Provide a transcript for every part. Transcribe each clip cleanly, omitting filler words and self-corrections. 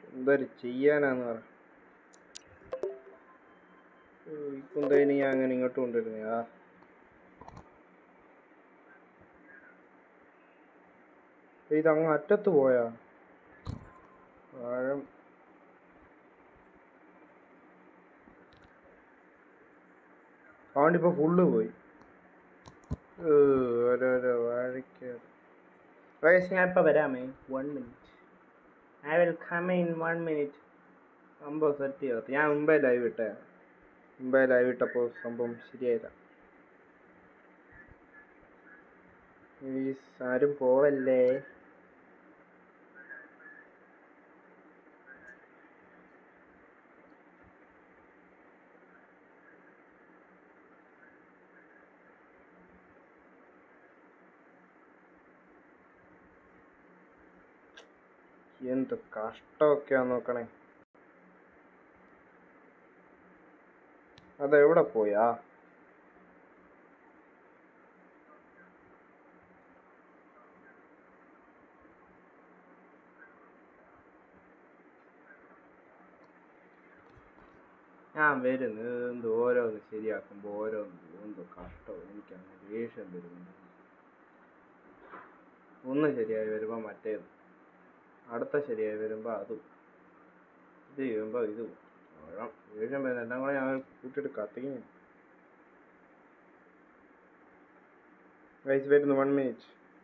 എന്തൊരു ചെയ്യാനാന്ന് പറ. ഇപ്പം എന്താ ഇനി ഞാൻ അങ്ങനെ ഇങ്ങോട്ട് കൊണ്ടുവരുന്നേ? ഇതങ്ങ് അറ്റത്ത് പോയാ ആഴം. അതുകൊണ്ടിപ്പോൾ ഫുള്ള് പോയി. ഓരോരോ വാഴയ്ക്ക്. ഞാൻ ഇപ്പം വരാമേ. 1 minute. I will come in 1 minute. സംഭവം സെറ്റ് ചെയ്തത് ഞാൻ മുമ്പേ ലൈവ് ഇട്ടേ. മുമ്പേ ലൈവ് ഇട്ടപ്പോൾ സംഭവം ശരിയായില്ല. ആരും പോവല്ലേ? എന്ത് കഷ്ടമൊക്കെയാ നോക്കണേ. അതെവിടെ പോയാ? ഞാൻ വരുന്നു. എന്ത് ഓരോന്ന് ശരിയാക്കുമ്പോൾ ഓരോന്ന് എന്തോ കഷ്ടം. എനിക്കങ്ങനെ ദേഷ്യം വരുന്നു. ഒന്ന് ശരിയായി വരുമ്പോൾ മറ്റേത്, അടുത്ത ശരിയായി വരുമ്പോൾ അതും, ഇത് ചെയ്യുമ്പോൾ ഇതും. ദേഷ്യം വരുന്നത് എല്ലാം കൂടെ ഞാൻ കൂട്ടിയിട്ട് കത്തിക്കുന്നു. ഗൈസ് വരുന്നു. 1 minute.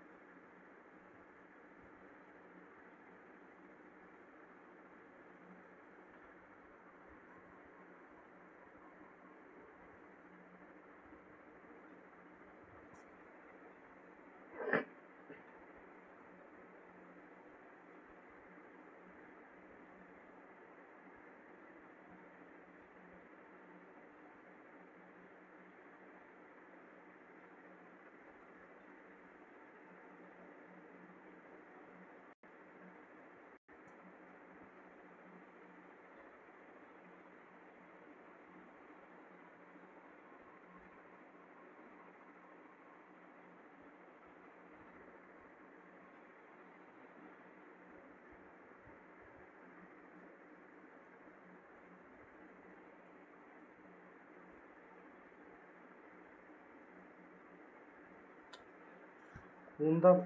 കുന്തം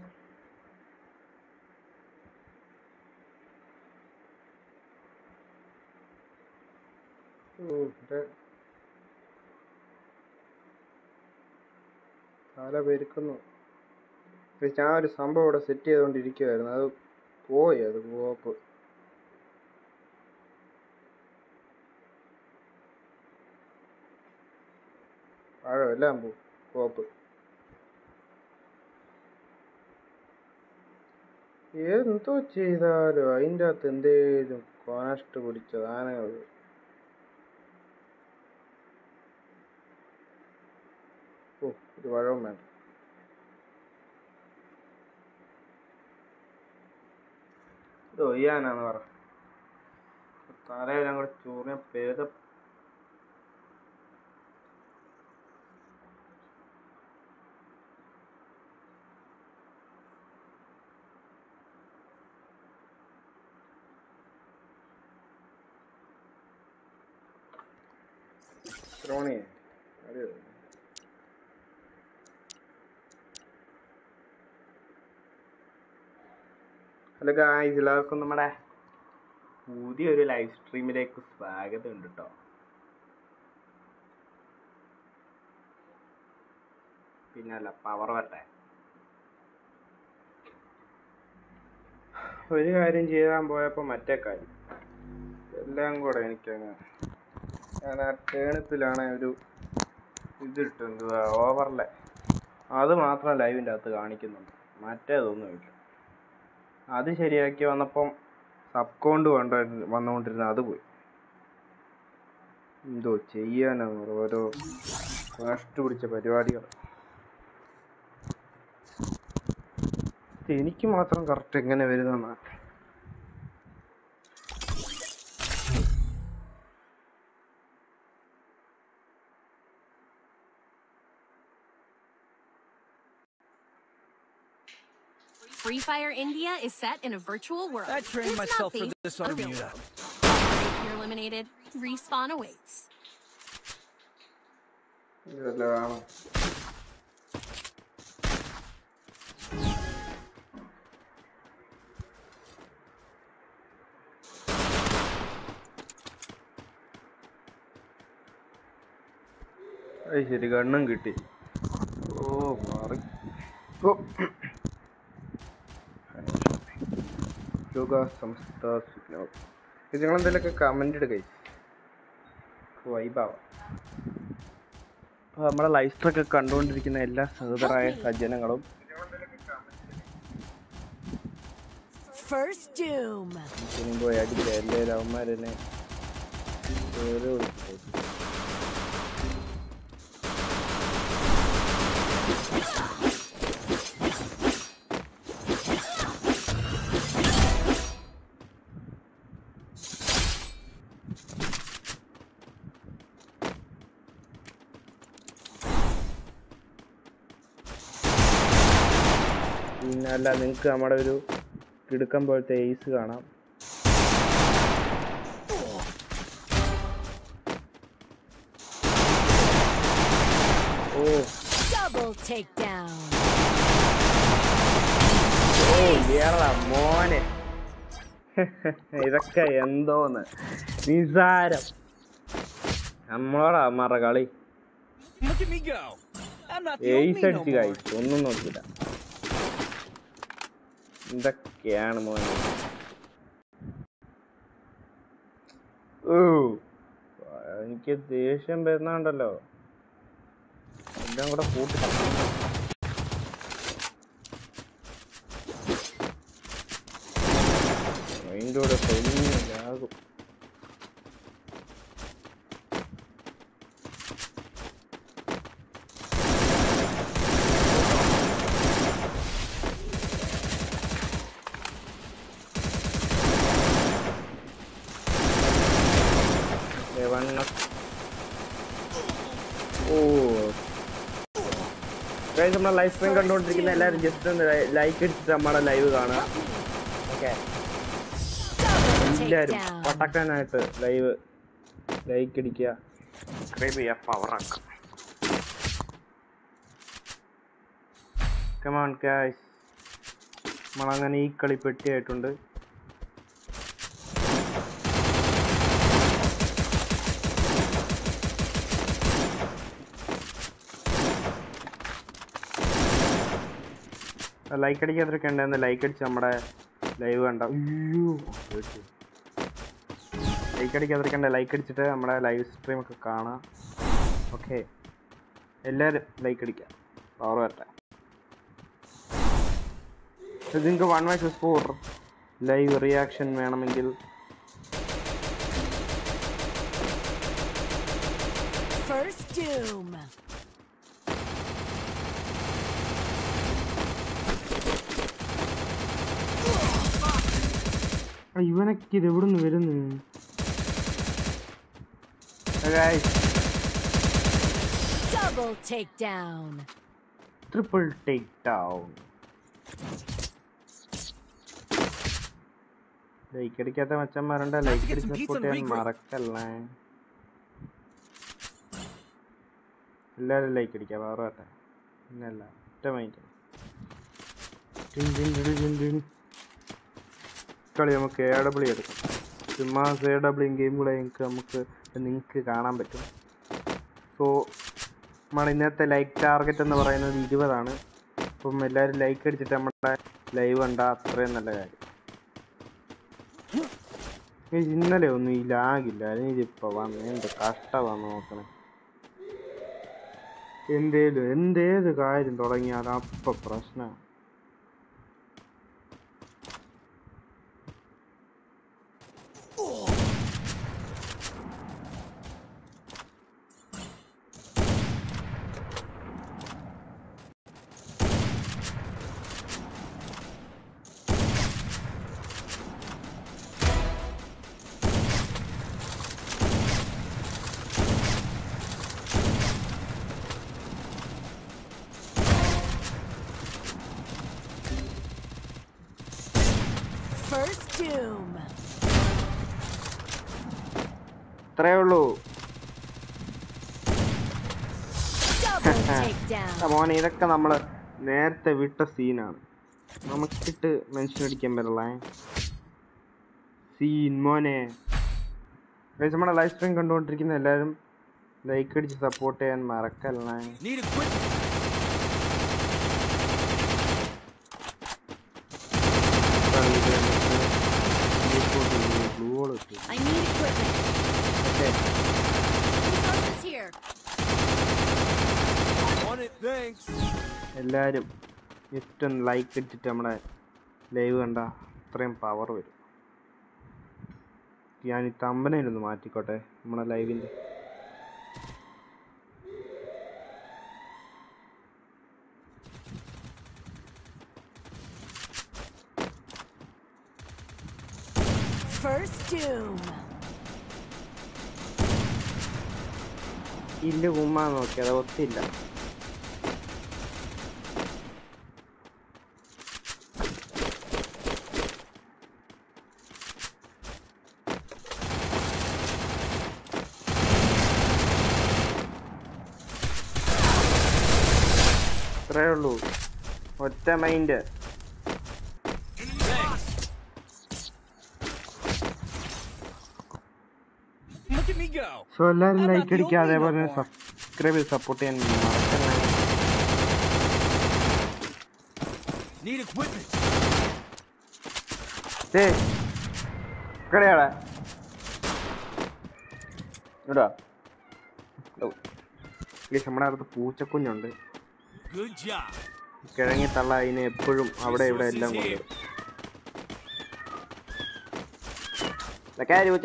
തല പെരുക്കുന്നു. ഞാൻ ഒരു സംഭവം ഇവിടെ സെറ്റ് ചെയ്തുകൊണ്ടിരിക്കുവായിരുന്നു. അത് പോയി. അത് പോപ്പ് എല്ലാം പോപ്പ്. എന്തോ ചെയ്താലും അതിൻ്റെ അകത്ത് എന്തേലും കോണസ്റ്റ് പിടിച്ച സാധനങ്ങൾ. ഇത് വഴവും വേണ്ട. ഇത് ഒയ്യാനാന്ന് പറ. തലയെല്ലാം കൂടെ ചൂറിയ പേത. ോണിയെ ഹലോ ഗായ്സ്, എല്ലാവർക്കും നമ്മുടെ പുതിയൊരു ലൈവ് സ്ട്രീമിലേക്ക് സ്വാഗതം ഉണ്ട് കേട്ടോ. പിന്നല്ല പവർ വട്ടെ. ഒരു കാര്യം ചെയ്യാൻ പോയപ്പോൾ മറ്റേ കാര്യം എല്ലാം കൂടെ എനിക്കങ്ങ്. ഞാൻ ആ ടേണിപ്പിലാണ് ഒരു ഇതിട്ട് എന്തുവാ ഓവർലേ, അത് മാത്രം ലൈവിൻ്റെ അകത്ത് കാണിക്കുന്നുണ്ട്, മറ്റേതൊന്നുമില്ല. അത് ശരിയാക്കി വന്നപ്പം സബ്കൗണ്ട് വന്നുകൊണ്ടിരുന്ന അത് പോയി. എന്തോ ചെയ്യാനാണ് ഓരോ കഷ്ട പിടിച്ച പരിപാടികൾ. എനിക്ക് മാത്രം കറക്റ്റ് എങ്ങനെ വരുന്ന. Free Fire India is set in a virtual world. I trained myself for this on Bermuda. If you're eliminated, respawn awaits. ശരി ഗണ്ണും കിട്ടി. ഓ മാറി നിങ്ങളെന്തെങ്കിലുമൊക്കെ കമൻ്റ് എടുക്കേ വൈബാവാം. അപ്പോൾ നമ്മളെ ലൈവ് സ്ട്രീമൊക്കെ കണ്ടുകൊണ്ടിരിക്കുന്ന എല്ലാ സഹോദരായ സജ്ജനങ്ങളും പോയി അടിക്കുക. എല്ലാവരും അവന്മാരെന്നെ ഓരോ പിന്നല്ല നിങ്ങൾക്ക് നമ്മുടെ ഒരു കിടുക്കം പോലത്തെ എയ്സ് കാണാം. ഓ മോനെ ഇതൊക്കെ എന്തോന്ന് നിസാരം. നമ്മളോടാ അമ്മാറ കളി. എയ്സ് അടിച്ച് കഴിച്ചു, ഒന്നും നോക്കില്ല. എന്തൊക്കെയാണ് മോനെ. ഓ എനിക്ക് ദേഷ്യം വരുന്നുണ്ടല്ലോ. എല്ലാം കൂടെ കൂട്ടി അതിൻ്റെ കൂടെ തൊഴിലാകും. നമ്മുടെ ലൈവ് സ്ട്രീം കണ്ടുകൊണ്ടിരിക്കുന്ന എല്ലാവരും ജസ്റ്റ് ഒന്ന് ലൈക്ക് അടിച്ചിട്ട് നമ്മുടെ ലൈവ് കാണുക. ഓക്കെ, എല്ലാവരും പട്ടക്കാനായിട്ട് ലൈക്ക് അടിക്കുക, സബ്സ്ക്രൈബ് ചെയ്യുക, പവറാക്കുക. കം ഓൺ ഗയ്സ്, നമ്മളങ്ങനെ ഈ കളി പെട്ടിയായിട്ടുണ്ട്. ലൈക്ക് അടിക്കാതൊക്കെ ഉണ്ടായിരുന്നു. ലൈക്ക് അടിച്ച് നമ്മുടെ ലൈവ് കണ്ട. ലൈക്ക് അടിക്കാതൊക്കെ ഉണ്ട്. ലൈക്ക് അടിച്ചിട്ട് നമ്മുടെ ലൈവ് സ്ട്രീം ഒക്കെ കാണാം. ഓക്കെ, എല്ലാവരും ലൈക്ക് അടിക്കാം, പവർ വരട്ടെ. നിങ്ങൾക്ക് 1vs4 ലൈവ് റിയാക്ഷൻ വേണമെങ്കിൽ ഇവനൊക്കെ ഇത് എവിടുന്ന് വരുന്നു? Triple take down. ലൈക്ക് അടിക്കാത്ത മച്ചന്മാരുണ്ട്, ലൈക്ക് അടിച്ച് സപ്പോർട്ട് ചെയ്യാൻ മറക്കല്ലേ. എല്ലാവരും ലൈക്ക് അടിക്കാം, വേറെ വരട്ടെ. പിന്നല്ല ഒറ്റ മൈൻഡ് കളി നമുക്ക് AW എടുക്കാം. ചുമ്മാ AW ഗെയിം കൂടെ നിങ്ങൾക്ക് കാണാൻ പറ്റും. സോ നമ്മുടെ ഇന്നത്തെ ലൈക്ക് ടാർഗറ്റ് എന്ന് പറയുന്നത് 20 ആണ്. അപ്പം എല്ലാവരും ലൈക്ക് അടിച്ചിട്ട് നമ്മുടെ ലൈവ് കണ്ടാൽ അത്രയും നല്ല കാര്യം. ഇന്നലെ ഒന്നും ഈ ലാഗില്ല, ഇതിപ്പോൾ വന്ന് എന്ത് കഷ്ടമാണ് നോക്കണേ. എന്തേത് കാര്യം തുടങ്ങിയാലും അപ്പം പ്രശ്നമാണ്. അത്രേ ഉള്ളൂ. മോനെ ഇതൊക്കെ നമ്മൾ നേരത്തെ വിട്ട സീനാണ്. നമുക്കിട്ട് മനുഷ്യനടിക്കാൻ പറ്റുള്ള സീൻ മോനെ. നമ്മുടെ ലൈവ് സ്ട്രീം കണ്ടുകൊണ്ടിരിക്കുന്ന എല്ലാവരും ലൈക്ക് അടിച്ച് സപ്പോർട്ട് ചെയ്യാൻ മറക്കല്ലേ. എല്ലാവരും ജസ്റ്റ് ഒന്ന് ലൈക്ക് അടിച്ചിട്ട് നമ്മുടെ ലൈവ് കണ്ട അത്രയും പവർ വരും. ഞാൻ ഈ തമ്പനയിലൊന്ന് മാറ്റിക്കോട്ടെ നമ്മുടെ ലൈവിൻ്റെ. ഇല്ല ഉമ്മ നോക്കി അത് ഒത്തില്ല. അത്രേ ഉള്ളൂ, ഒറ്റ മൈൻഡ്. സോ എല്ലാവരും ലൈക്ക് അടിക്കുക, അതേപോലെ സബ്സ്ക്രൈബ് ചെയ്ത് സപ്പോർട്ട് ചെയ്യാൻ മറക്കല്ലേ. കടയാടാ ഇടാ നമ്മുടെ അടുത്ത് പൂച്ചക്കുഞ്ഞുണ്ട്. കിഴങ്ങി തള്ള അതിനെ എപ്പോഴും അവിടെ ഇവിടെ എല്ലാം കൊണ്ടുവരും. പൂച്ച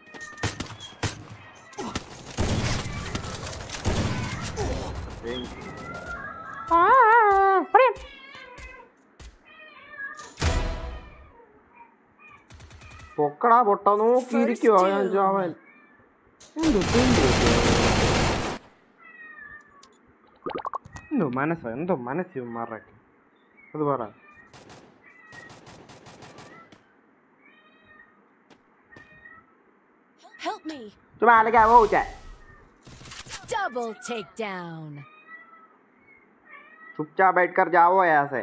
പൊക്കടാ പൊട്ട നോക്കിയിരിക്കുവോ ഞാൻ ചാവൻ. എന്തോ മനസ്സ് മാറാക്കി അത് പറ. ചുമ്മാ അലക്കാവോ പൂച്ച. Double takedown. चुपचाप बैठकर जाओ यहाँ से.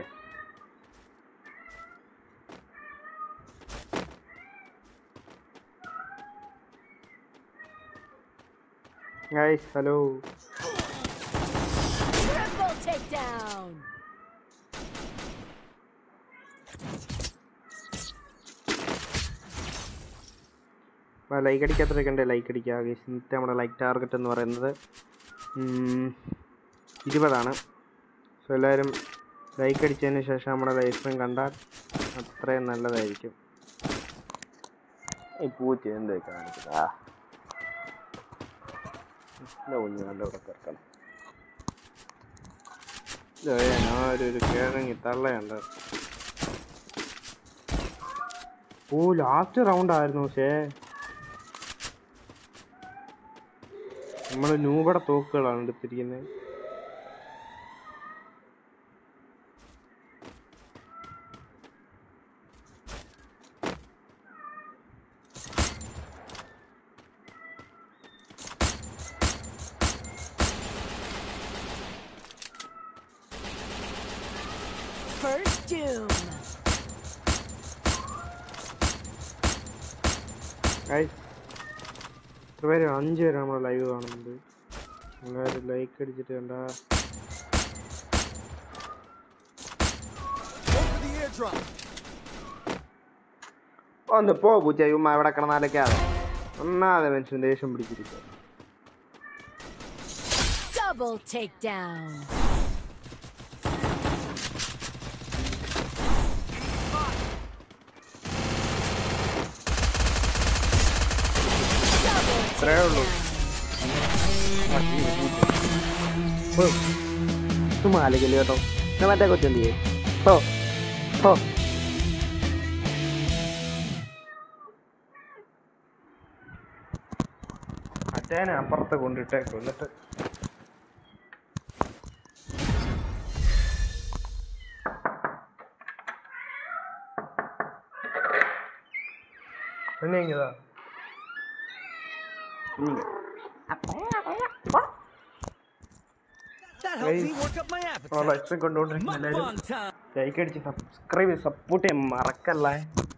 Guys, hello. Triple takedown. Like അടിക്കാത്തവരൊക്കെ ലൈക്ക് അടിക്കുക. ഇന്നത്തെ നമ്മുടെ ലൈക്ക് ടാർഗറ്റ് എന്ന് പറയുന്നത് 20. സോ എല്ലാവരും ലൈക്ക് അടിച്ചതിന് ശേഷം നമ്മുടെ ലൈവ് സ്ട്രീം കണ്ടാൽ അത്രയും നല്ലതായിരിക്കും. ഈ പൂച്ച എന്താ കാണിച്ചതാ കുഞ്ഞ് നല്ലവിടെ കിടക്കണം. ഒരു കിഴങ്ങി തള്ളയുണ്ട്. ഓ ലാസ്റ്റ് റൗണ്ട് ആയിരുന്നു. പക്ഷേ നമ്മൾ നൂബടെ തോക്കുകളാണ് എടുത്തിരിക്കുന്നത്. First doom. എത്ര പേര്? 5 പേര് നമ്മളെ ലൈവ് കാണുന്നുണ്ട്. എല്ലാവരും ലൈക്ക് അടിച്ചിട്ട് കണ്ടാ. ഒന്ന് പോ പൂച്ച, ഉമ്മ എവിടെ കിടന്നാലൊക്കെയാണ് ഒന്നാതെ മനുഷ്യൻ ദേഷ്യം പിടിച്ചിരിക്കുക. Double takedown. അത്രേ ഉള്ളൂ. മാലിക്കല് കേട്ടോ. മറ്റേ കൊച്ചെന്ത് ചെയ്യേ? ഓ ഓ അച്ഛനെ അപ്പുറത്ത് കൊണ്ടിട്ടേക്കും. എന്നിട്ട് പിന്നെ ഇങ്ങതാ That helped me work up my appetite. Life കൊണ്ടുകൊണ്ടിരിക്കുന്ന എല്ലാവരും Mukbang time. ലൈക്ക് അടിച്ച് സബ്സ്ക്രൈബ് ചെയ്ത് സപ്പോർട്ട് ചെയ്യാൻ മറക്കല്ലേ.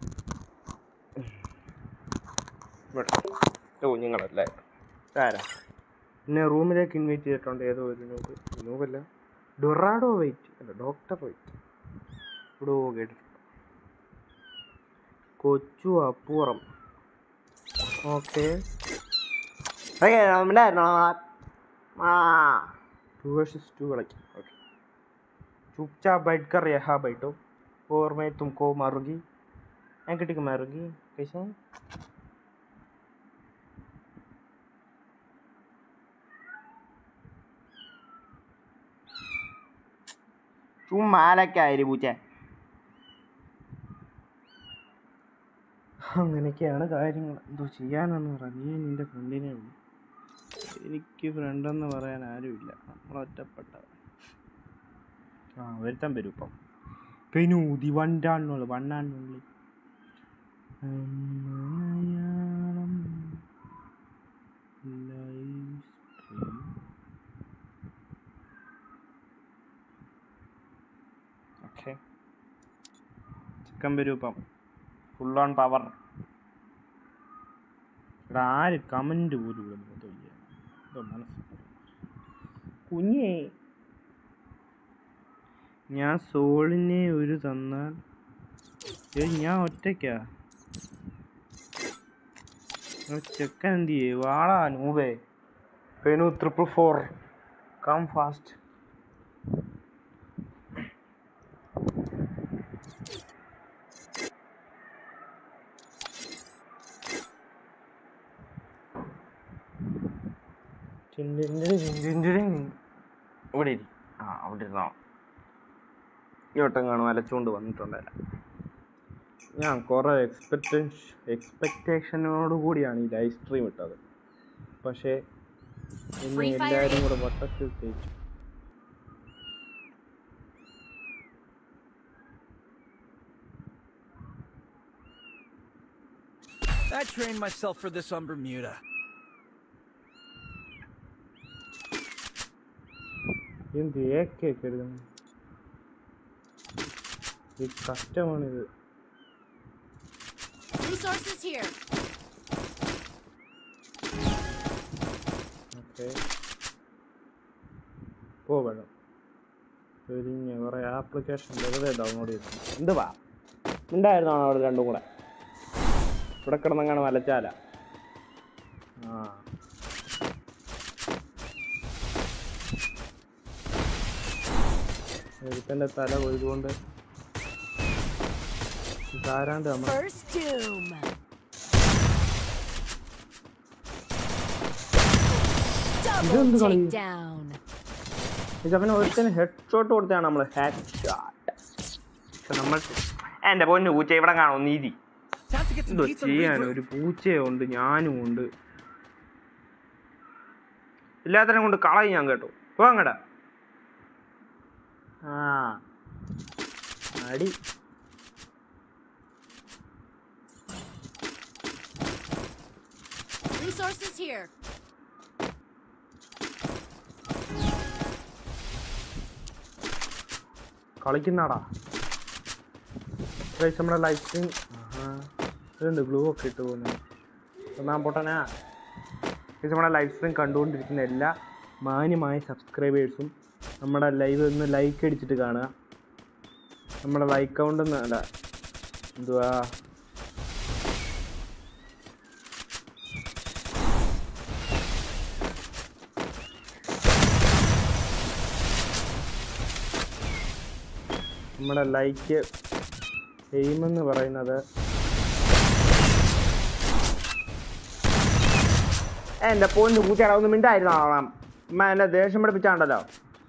കുഞ്ഞുങ്ങളല്ലേ ആരാ എന്നെ റൂമിലേക്ക് ഇൻവൈറ്റ് ചെയ്തിട്ടുണ്ട്. ഏതോ ഒരു നൂബല്ല ഡൊറാഡോ വെയിറ്റ് അല്ല ഡോക്ടർ വെയിറ്റ് ഇവിടെ കേട്ടിട്ടുണ്ട്. കൊച്ചു അപ്പുറം ഓക്കെ 2 vs 2 കളിക്കും. ഓക്കെ चुपचाप बैठ कर यहाँ बैठो और मैं तुमको मारूंगी. एंकटी को मारूंगी कैसे? ചുമ്മാലൊക്കെ ആയിരി പൂച്ച. അങ്ങനെയൊക്കെയാണ് കാര്യങ്ങൾ. എന്തോ ചെയ്യാനെന്ന് പറ. നീ നിന്റെ ഫ്രണ്ടിനെ ഉള്ളൂ. എനിക്ക് ഫ്രണ്ടെന്ന് പറയാൻ ആരുമില്ല. നമ്മളൊറ്റപ്പെട്ട വരുത്താൻ വരും ഇപ്പം. പെനൂതി വണ്ടാണുള്ളു വണ്ണാണുള്ളി ഓക്കെ ചിക്കൻ വരും ഇപ്പം ഫുൾ ഓൺ പവർ. ഇവിടെ ആര് കമൻറ്റ് പോലും ഇടുന്നു മനസ്സ് കുഞ്ഞേ. ഞാൻ സോളിനെ ഒരു തന്നാൽ ഞാൻ ഒറ്റയ്ക്കാ. ചെക്കൻ എന്ത് ചെയ്യേ വാളാ നൂബേ. പെനു 444 കം ഫാസ്റ്റ്. ഇവിടെ അവിടെ ഇരുന്നോ. ഇങ്ങോട്ടും കാണും അലച്ചുകൊണ്ട് വന്നിട്ടുണ്ടല്ല. ഞാൻ കുറേ എക്സ്പെക്റ്റേഷനോട് കൂടിയാണ് ഈ ലൈവ് സ്ട്രീം ഇട്ടത്. പക്ഷേ എന്നെ എല്ലാവരും കൂടെ വട്ടത്തിൽ തേച്ചു. I trained myself for this on Bermuda. എന്ത് ഏക്കൊക്കെ എടുക്കണം. ഈ കഷ്ടമാണിത്. Resources here. ഓക്കെ പോകണം. പിന്നെ കുറേ ആപ്ലിക്കേഷൻ വെറുതെ ഡൗൺലോഡ് ചെയ്തു. എന്തുവാ ഉണ്ടായിരുന്നോ അവിടെ രണ്ടും കൂടെ ഇവിടെ കിടന്നങ്ങനെ വലച്ചാല. എഴുത്തൻ്റെ തല കൊയ്തുകൊണ്ട് ധാരാണ്ട് നമ്മൾ ഇതെന്ത് കളി. അവന് ഒരുത്തന് ഹെഡ് ഷോട്ട് കൊടുത്താണ് നമ്മൾ ഹെഡ് ഷോട്ട്. പക്ഷെ നമ്മൾ എൻ്റെ പൊന്നു പൂച്ച ഇവിടെ കാണും നീതി. എന്തോ ചെയ്യാൻ ഒരു പൂച്ചയുണ്ട് ഞാനും ഉണ്ട്. എല്ലാത്തിനും കൊണ്ട് കളയും ഞാൻ കേട്ടോ. പോങ്ങടാ അടി. Resources here. കളിക്കുന്നാടാ നമ്മുടെ ലൈവ് സ്ട്രീം. ഇതുണ്ട് ഗ്ലൂ ഒക്കെ ഇട്ട് പോകുന്നു. ഒന്നാം പൊട്ടനാ. നമ്മുടെ ലൈവ് സ്ട്രീം കണ്ടുകൊണ്ടിരിക്കുന്ന എല്ലാ മാന്യമായ സബ്സ്ക്രൈബേഴ്സും നമ്മുടെ ലൈവ് ഒന്ന് ലൈക്ക് അടിച്ചിട്ട് കാണുക. നമ്മുടെ ലൈക്ക് കൗണ്ട് അല്ല എന്തുവാ നമ്മുടെ ലൈക്ക് എയിമെന്ന് പറയുന്നത് എൻ്റെ പോയിന്റ് പൂച്ചയുടെ ഒന്ന് മിണ്ടായിരുന്നു. അമ്മ എന്നെ ദേഷ്യം പഠിപ്പിച്ചാണ്ടല്ലോ.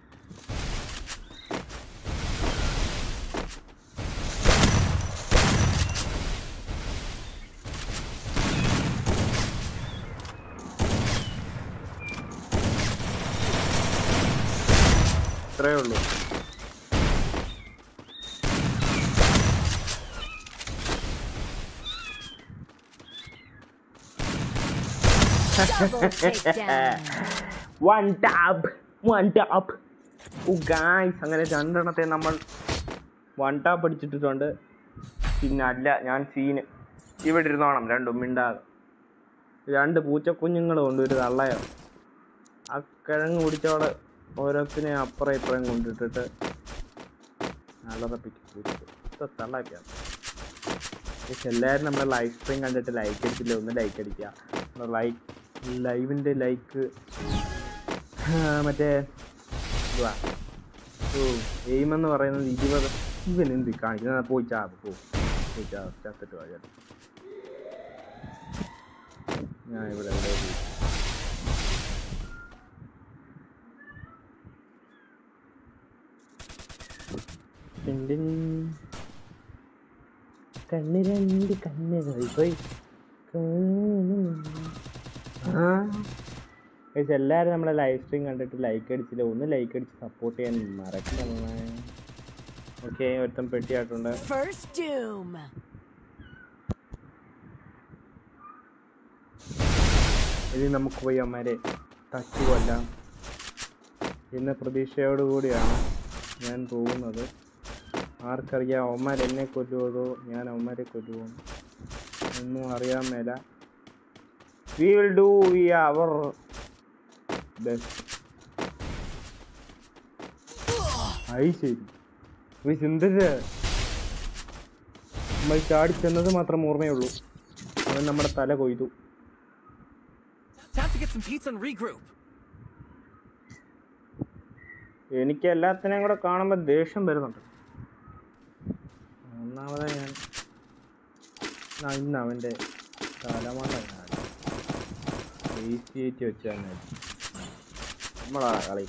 ഇത്രയേ ഉള്ളൂ. Double takedown. One tap. Oh guys, അങ്ങനെ രണ്ടെണ്ണത്തെ നമ്മൾ വൺ ടാപ്പ് അടിച്ചിട്ടുണ്ട്. പിന്നെ അല്ല, ഞാൻ സീന് ഇവിടെ ഇരുന്നോണം രണ്ടും മിണ്ടാതെ. രണ്ട് പൂച്ചക്കുഞ്ഞുങ്ങളും ഉണ്ട്, ഒരു തള്ളയോ. ആ കിഴങ്ങ് പിടിച്ചവള് ഓരോത്തിനെ അപ്പുറം ഇപ്പുറം കൊണ്ടിട്ടിട്ട് തള്ളാക്കിയാണ്. പക്ഷെ എല്ലാവരും നമ്മുടെ ലൈവ് സ്ട്രീം കണ്ടിട്ട് ലൈക്ക് അടിച്ചില്ല, ഒന്ന് ലൈക്ക് അടിക്കുക. ലൈവിൻ്റെ ലൈക്ക് മറ്റേ എന്തുവാ എയിമെന്ന് പറയുന്നത് 20. ഇവനെന്ത് കാണിക്കുന്നത്? പോയി ചത്തിട്ട് വാ. ഞാൻ ഇവിടെ കണ്ണ് രണ്ട് കണ്ണുകൾ പോയി. എല്ലാവരും നമ്മളെ ലൈവ് സ്ട്രീം കണ്ടിട്ട് ലൈക്ക് അടിച്ചില്ല, ഒന്ന് ലൈക്ക് അടിച്ച് സപ്പോർട്ട് ചെയ്യാൻ മറക്കണം. ഓക്കെ, ഒരുത്തം പെട്ടിയായിട്ടുണ്ട്. ഇനി നമുക്ക് പോയി അമ്മമാരെ തച്ചു കൊല്ലാം എന്ന പ്രതീക്ഷയോടുകൂടിയാണ് ഞാൻ പോകുന്നത്. ആർക്കറിയാം അവന്മാർ എന്നെ കൊല്ലുവതോ ഞാൻ അവന്മാരെ കൊല്ലുവോ ഒന്നും അറിയാൻ മേല. We will do our best. ശരി, സുന്ദര നമ്മൾ ചാടിച്ചെന്നത് മാത്രം ഓർമ്മയുള്ളൂ. അവൻ നമ്മുടെ തല കൊയ്തു. എനിക്ക് എല്ലാത്തിനെയും കൂടെ കാണുമ്പോൾ ദേഷ്യം വരുന്നുണ്ട്. ഒന്നാമത് ഞാൻ ഇന്ന് അവൻ്റെ തലമണ്ട വെച്ച് തന്നെ നമ്മളാ കളി.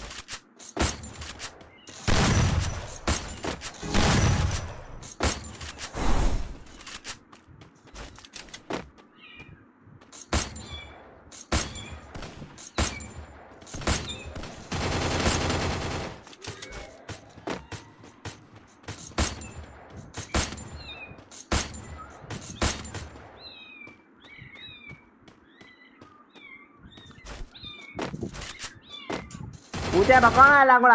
പൂച്ച പൊക്കോണെല്ലാം കൂടെ.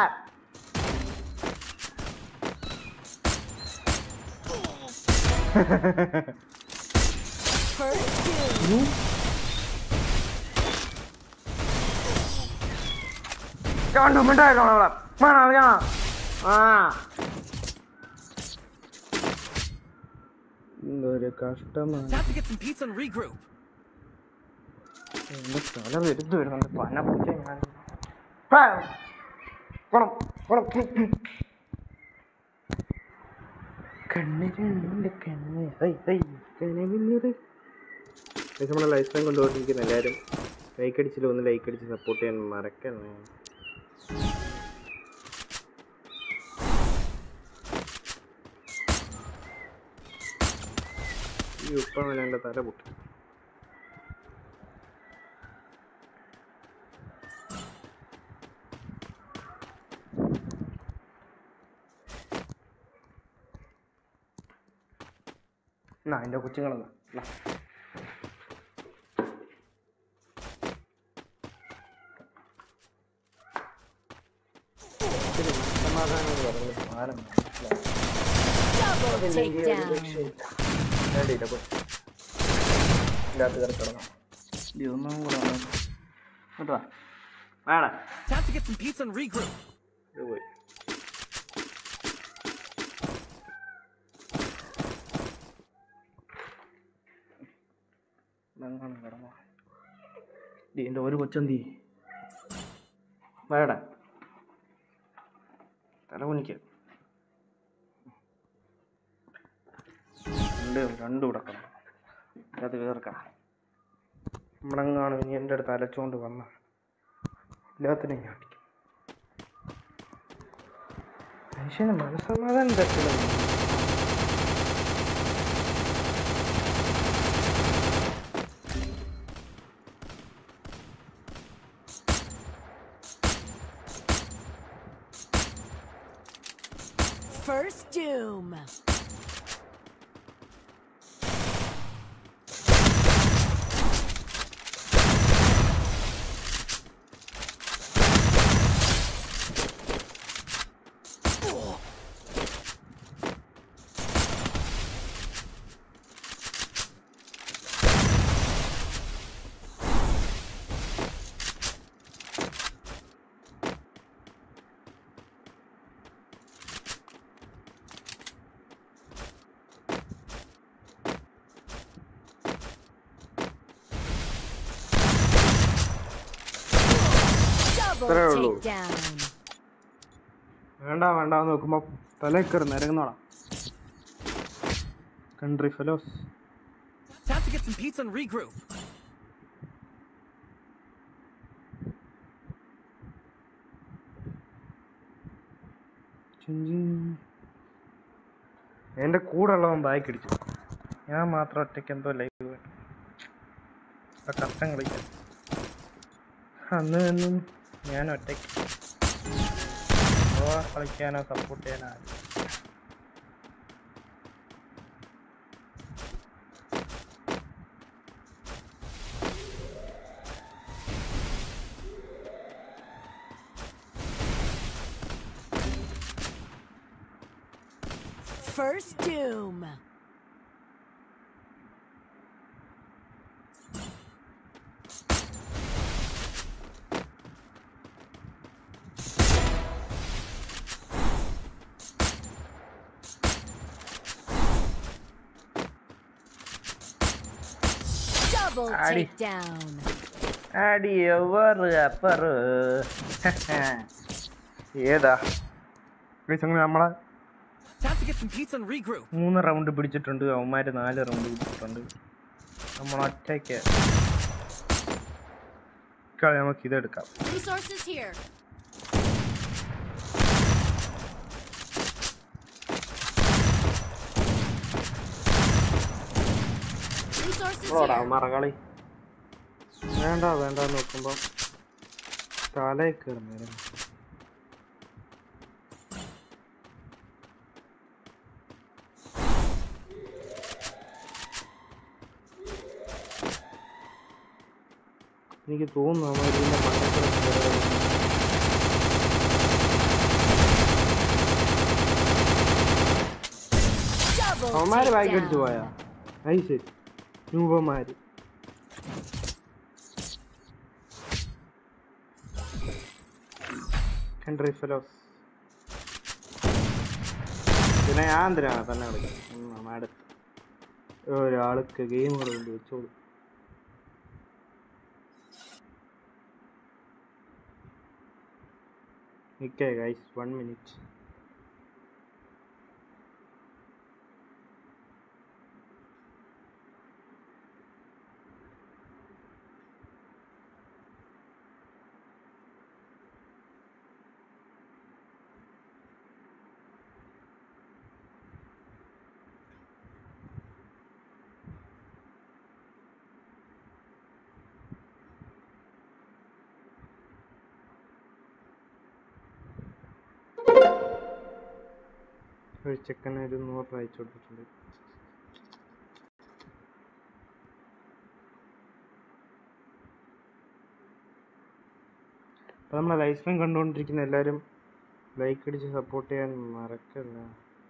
എന്തൊരു കഷ്ടമാണ്. എന്റെ തല വരുത്ത് വരുന്നുണ്ട്. പന പിടിച്ച ഞാൻ നമ്മളെ ലൈഫ് ടൈം കൊണ്ടുപോയിരിക്കുന്ന എല്ലാവരും ലൈക്ക് അടിച്ചില്ല, ഒന്ന് ലൈക്ക് അടിച്ച് സപ്പോർട്ട് ചെയ്യാൻ മറക്കണേ. ഈ ഉപ്പവൻ എൻ്റെ തല പൊട്ടി. എൻ്റെ കൊച്ചുങ്ങളെന്നാ ഒന്നും കൂടെ കേട്ടോ പോയി. എൻ്റെ ഒരു കൊച്ചന്തി വേടാ തല കുനിക്ക രണ്ടും കിടക്കണം. അത് കേൾക്കണം. നമ്മളെങ്ങാണ് ഇനി എൻ്റെ അടുത്ത് അലച്ചുകൊണ്ട് വന്ന എല്ലാത്തിനെയും ഞാൻ അടിക്കും. മനുഷ്യന് മനസ്സമാധാനം തരത്തില്ല. First doom. takedown. വേണ്ട വേണ്ട നോക്കുമ്പോ തലയിൽ കയറി നിരങ്ങുന്നോളാം. Country fellows. Time to get some pizza and regroup. എൻ്റെ കൂടെ ഉള്ളവൻ ബാക്ക് അടിച്ചു. ഞാൻ മാത്രം ഒറ്റയ്ക്ക് എന്തോ ലൈവ് കഷ്ടം കളിക്കാം. അന്ന് നിന്നും ഞാൻ ഒറ്റയ്ക്ക് കളിക്കാനോ സപ്പോർട്ട് ചെയ്യാനോ ആരും. First doom. Double takedown. അടി എവറ് അപ്പറ് ഏതാ നമ്മളെ Time to get some pizza and regroup. 3 round പിടിച്ചിട്ടുണ്ട്. അവന്മാര് 4 റൗണ്ട് പിടിച്ചിട്ടുണ്ട്. നമ്മൾ ഒറ്റയ്ക്ക് നമുക്ക് ഇതെടുക്കാം. Resources here. Resources here. മറകളി വേണ്ട വേണ്ട നോക്കുമ്പോ തലയിൽ കയറുന്നേരം എനിക്ക് തോന്നുന്നു അവന്മാര് ബാക്കി അടിച്ചു പോയാ ശരി രൂപമാര്. Country fellows. പിന്നെ ഞാൻ എന്തിനാണ് തന്നെ കളിക്കുന്നത്? അടുത്ത് ഒരാൾക്ക് ഗെയിമുകൾ കൊണ്ട് വെച്ചോളൂ. Okay guys, 1 minute. ഒരു ചെക്കന് ഒരു 100 അയച്ചു കൊടുത്തിട്ടുണ്ട്. അപ്പോൾ നമ്മളെ ലൈവ് സ്ട്രീം കണ്ടുകൊണ്ടിരിക്കുന്ന എല്ലാവരും ലൈക്ക് അടിച്ച് സപ്പോർട്ട് ചെയ്യാൻ മറക്കല്ല.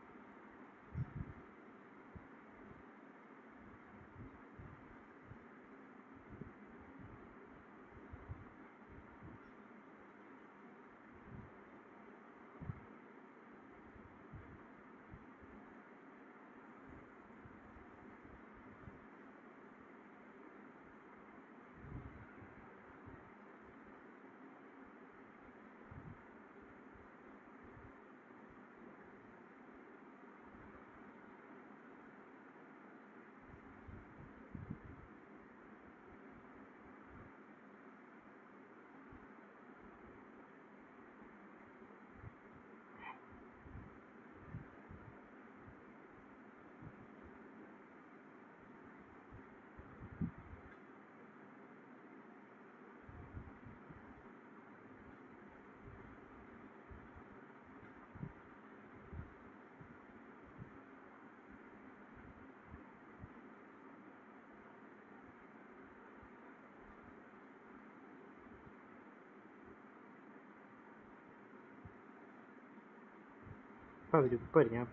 ഞാൻ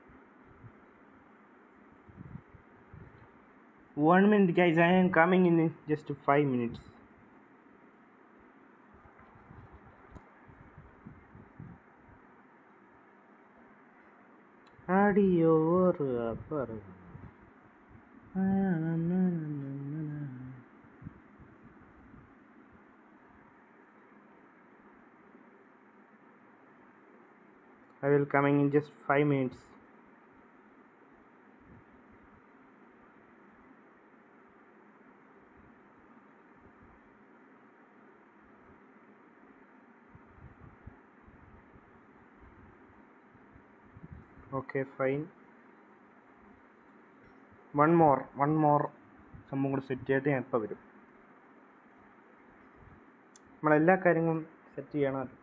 1 minute guys, I am coming in just 5 minutes. Adio or I will coming in just 5 minutes. Okay, fine. One more സംഭവം കൂടെ സെറ്റ് ചെയ്തിട്ട് ഞാൻ ഇപ്പോൾ വരും. നമ്മളെല്ലാ കാര്യങ്ങളും സെറ്റ് ചെയ്യണമല്ലോ.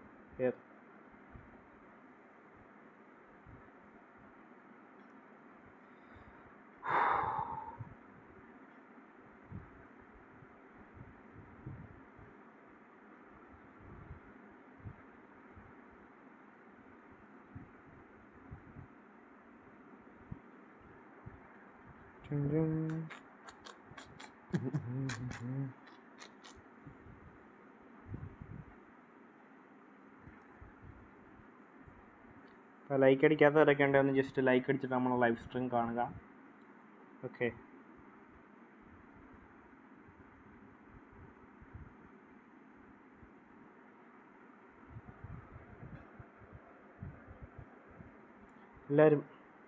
ലൈക്ക് അടിക്കാത്തവരൊക്കെ ഉണ്ടെങ്കിൽ ഒന്ന് ജസ്റ്റ് ലൈക്ക് അടിച്ചിട്ട് നമ്മൾ ലൈവ് സ്ട്രീം കാണുക. ഓക്കെ, എല്ലാവരും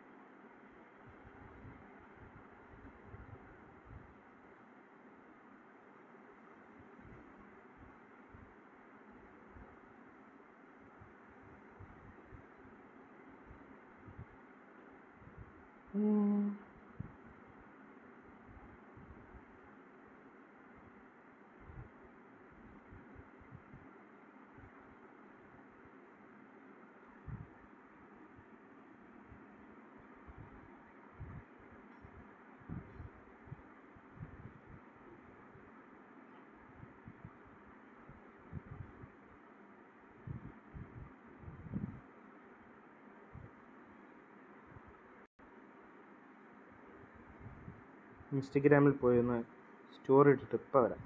ഇൻസ്റ്റഗ്രാമിൽ പോയി ഒന്ന് സ്റ്റോറി ഇട്ടിട്ട് ഇപ്പം വരാം.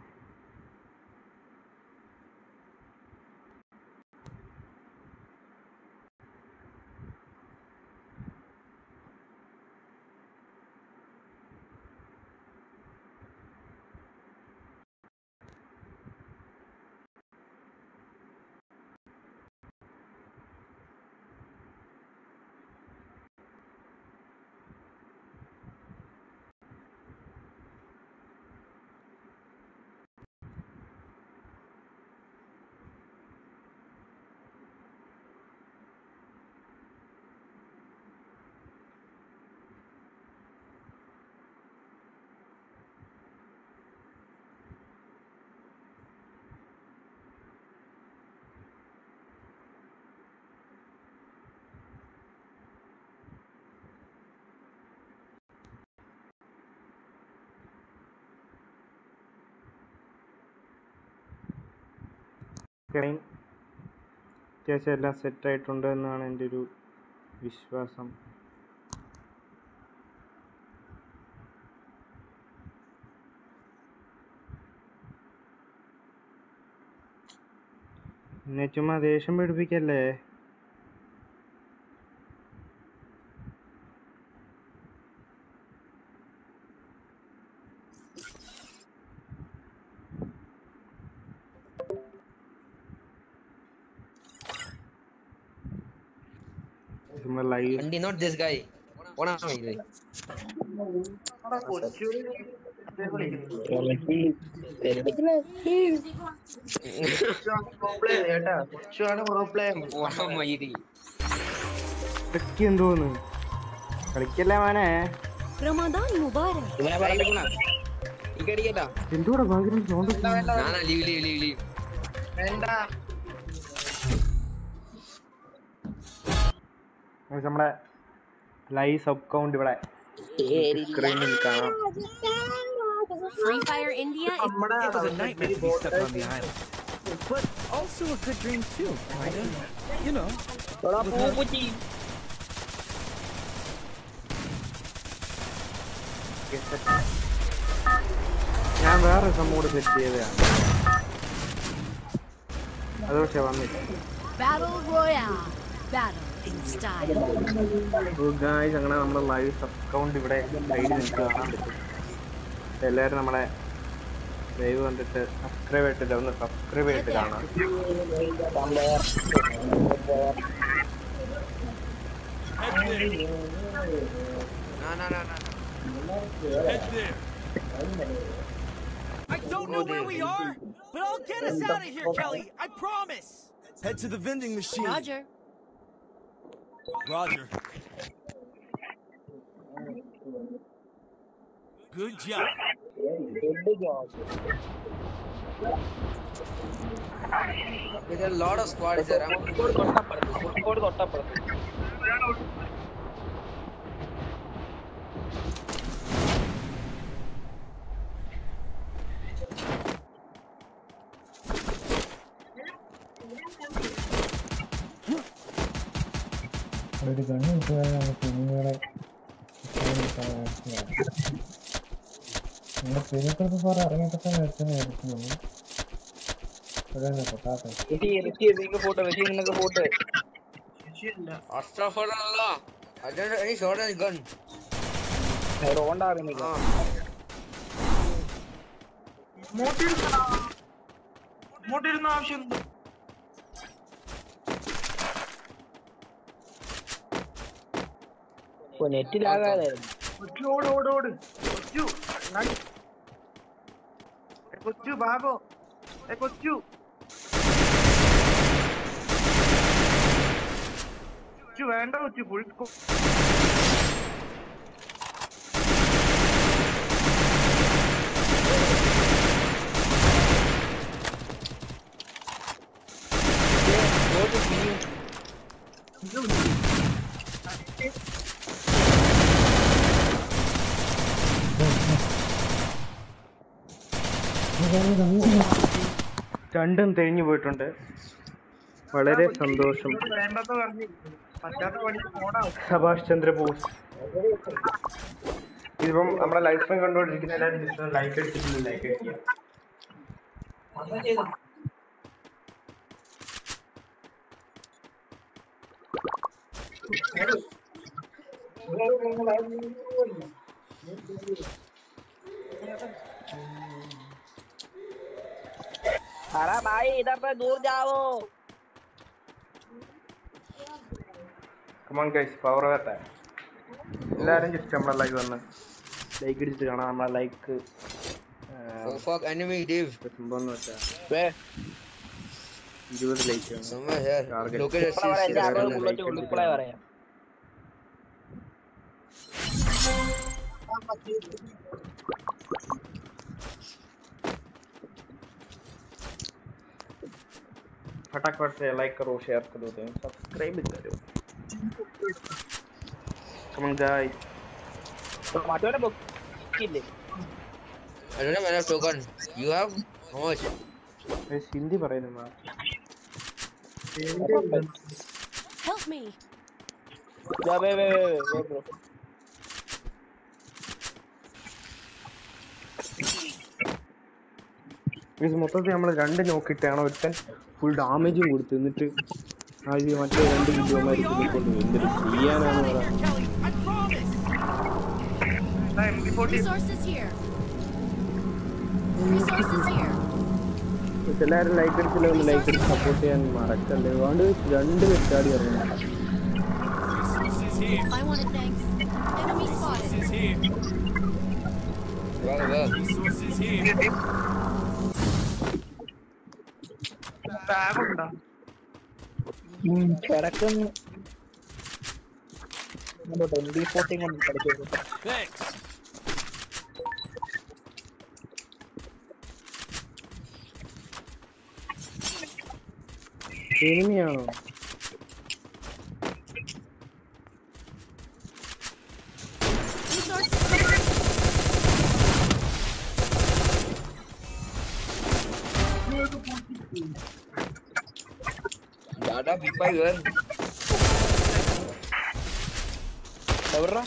അത്യാവശ്യം എല്ലാം സെറ്റായിട്ടുണ്ട് എന്നാണ് എൻ്റെ ഒരു വിശ്വാസം. എന്നെ ചുമ്മാ ദേഷ്യം പിടിപ്പിക്കല്ലേ. Live. Andy, not this guy. What am I doing? എന്തോന്ന് കളിക്കല്ലേ മോനെ. Ramadan Mubarak. എന്തോടെ ബാക്ക്ഗ്രൗണ്ട് സൗണ്ട്? നമ്മുടെ ലൈവ് സബ് കൗണ്ട് ഇവിടെ സ്ക്രീനിൽ കാണാം. Free Fire India is It was a nightmare to be stuck on the island. But also a good dream too, kinda. You know. ഞാൻ വേറെ സംഭവം സെറ്റ് ചെയ്തതാണ്, അത് പക്ഷെ വന്നില്ല. Battle Royale. Battle in style. Guys, അങ്ങനെ നമ്മുടെ ലൈവ് സബ് കൗണ്ട് ഇവിടെ സൈഡിൽ നിങ്ങൾക്ക് കാണാൻ പറ്റും. എല്ലാവരും നമ്മളെ ലൈവ് കണ്ടിട്ട് സബ്സ്ക്രൈബ് ചെയ്തിട്ട് ഒന്ന് സബ്സ്ക്രൈബ് ചെയ്തിട്ട് കാണാം. No. Head there. I don't know where we are, but I'll get us out of here, Kelly. I promise. Head to the vending machine. Roger. Roger. Good job. There's a lot of squads there. ഒരു gun കിട്ടുകയാണെങ്കിൽ കുഞ്ഞുങ്ങളെ നമ്മുടെ പെരുക്കൾക്ക് പോറ ഇറങ്ങിയിട്ട് തന്നെ എടുത്തന്നെ എടുക്കുന്നു അതന്നെ പൊട്ടാത്ത Astaghfirullah. I don't have any shot and gun. ഇങ്ങോട്ടിരുന്ന ആവശ്യം ഓട് കൊച്ചു ബാബോ കൊച്ചു വേണ്ട കൊച്ചു ഫുൾ രണ്ടും തേഞ്ഞു പോയിട്ടുണ്ട്. വളരെ സന്തോഷം. സഭാഷ് ചന്ദ്രബോസ്. ഇതിപ്പം നമ്മുടെ ലൈഫ് സ്ട്രീം കണ്ടുകൊണ്ടിരിക്കുന്ന എല്ലാവരും ജസ്റ്റ് ലൈക്ക് അടിച്ചിട്ടുണ്ട്. ലൈക്ക് അടിക്കുക. अरे भाई इधर पे दूर जाओ. Come on guys, power ആവട്ടെ. എല്ലാരും ജസ്റ്റ് നമ്മളെ ലൈക്ക് വന്ന് ലൈക്ക് അടിച്ചിട്ട് കാണാം. നമ്മളെ ലൈക്ക് Fuck enemy div. സംഭവം എന്ന് വെച്ചാൽ 20 ലൈക്ക് ആണ്. Somewhere here. Look at ഉള്ളിപ്പളേ പറയാം. फटाफट से लाइक करो, शेयर करो, सब्सक्राइब करो. Come on guys. टमाटो बुक किले. I don't have enough token. You have how much? Hindi പറയുന്നു മാ. Help me. Yeah, wait, bro. ഇത് മൊത്തത്തിൽ നമ്മൾ രണ്ട് നോക്കിയിട്ടാണ് ഒരുത്തൻ ഫുൾ ഡാമേജും കൊടുത്തു. എന്നിട്ട് മറ്റേ 2 കിലോമാർ കൊണ്ട് എന്തൊരു ചെയ്യാനാണ് എല്ലാവരും ലൈക്ക് അടിച്ചില്ല. ഒന്ന് ലൈക്ക് അടിച്ച് സപ്പോർട്ട് ചെയ്യാൻ മറക്കല്ലേ. അതുകൊണ്ട് 2 വെച്ചാടി ഇറങ്ങുന്നു. I want to thank enemy spotted. Well. കിടക്കുന്നു. 2014 കൊണ്ട് കളിക്കുന്നു. Thanks. എനിമിയാണോ? Dada pipa kan. എവിടാ?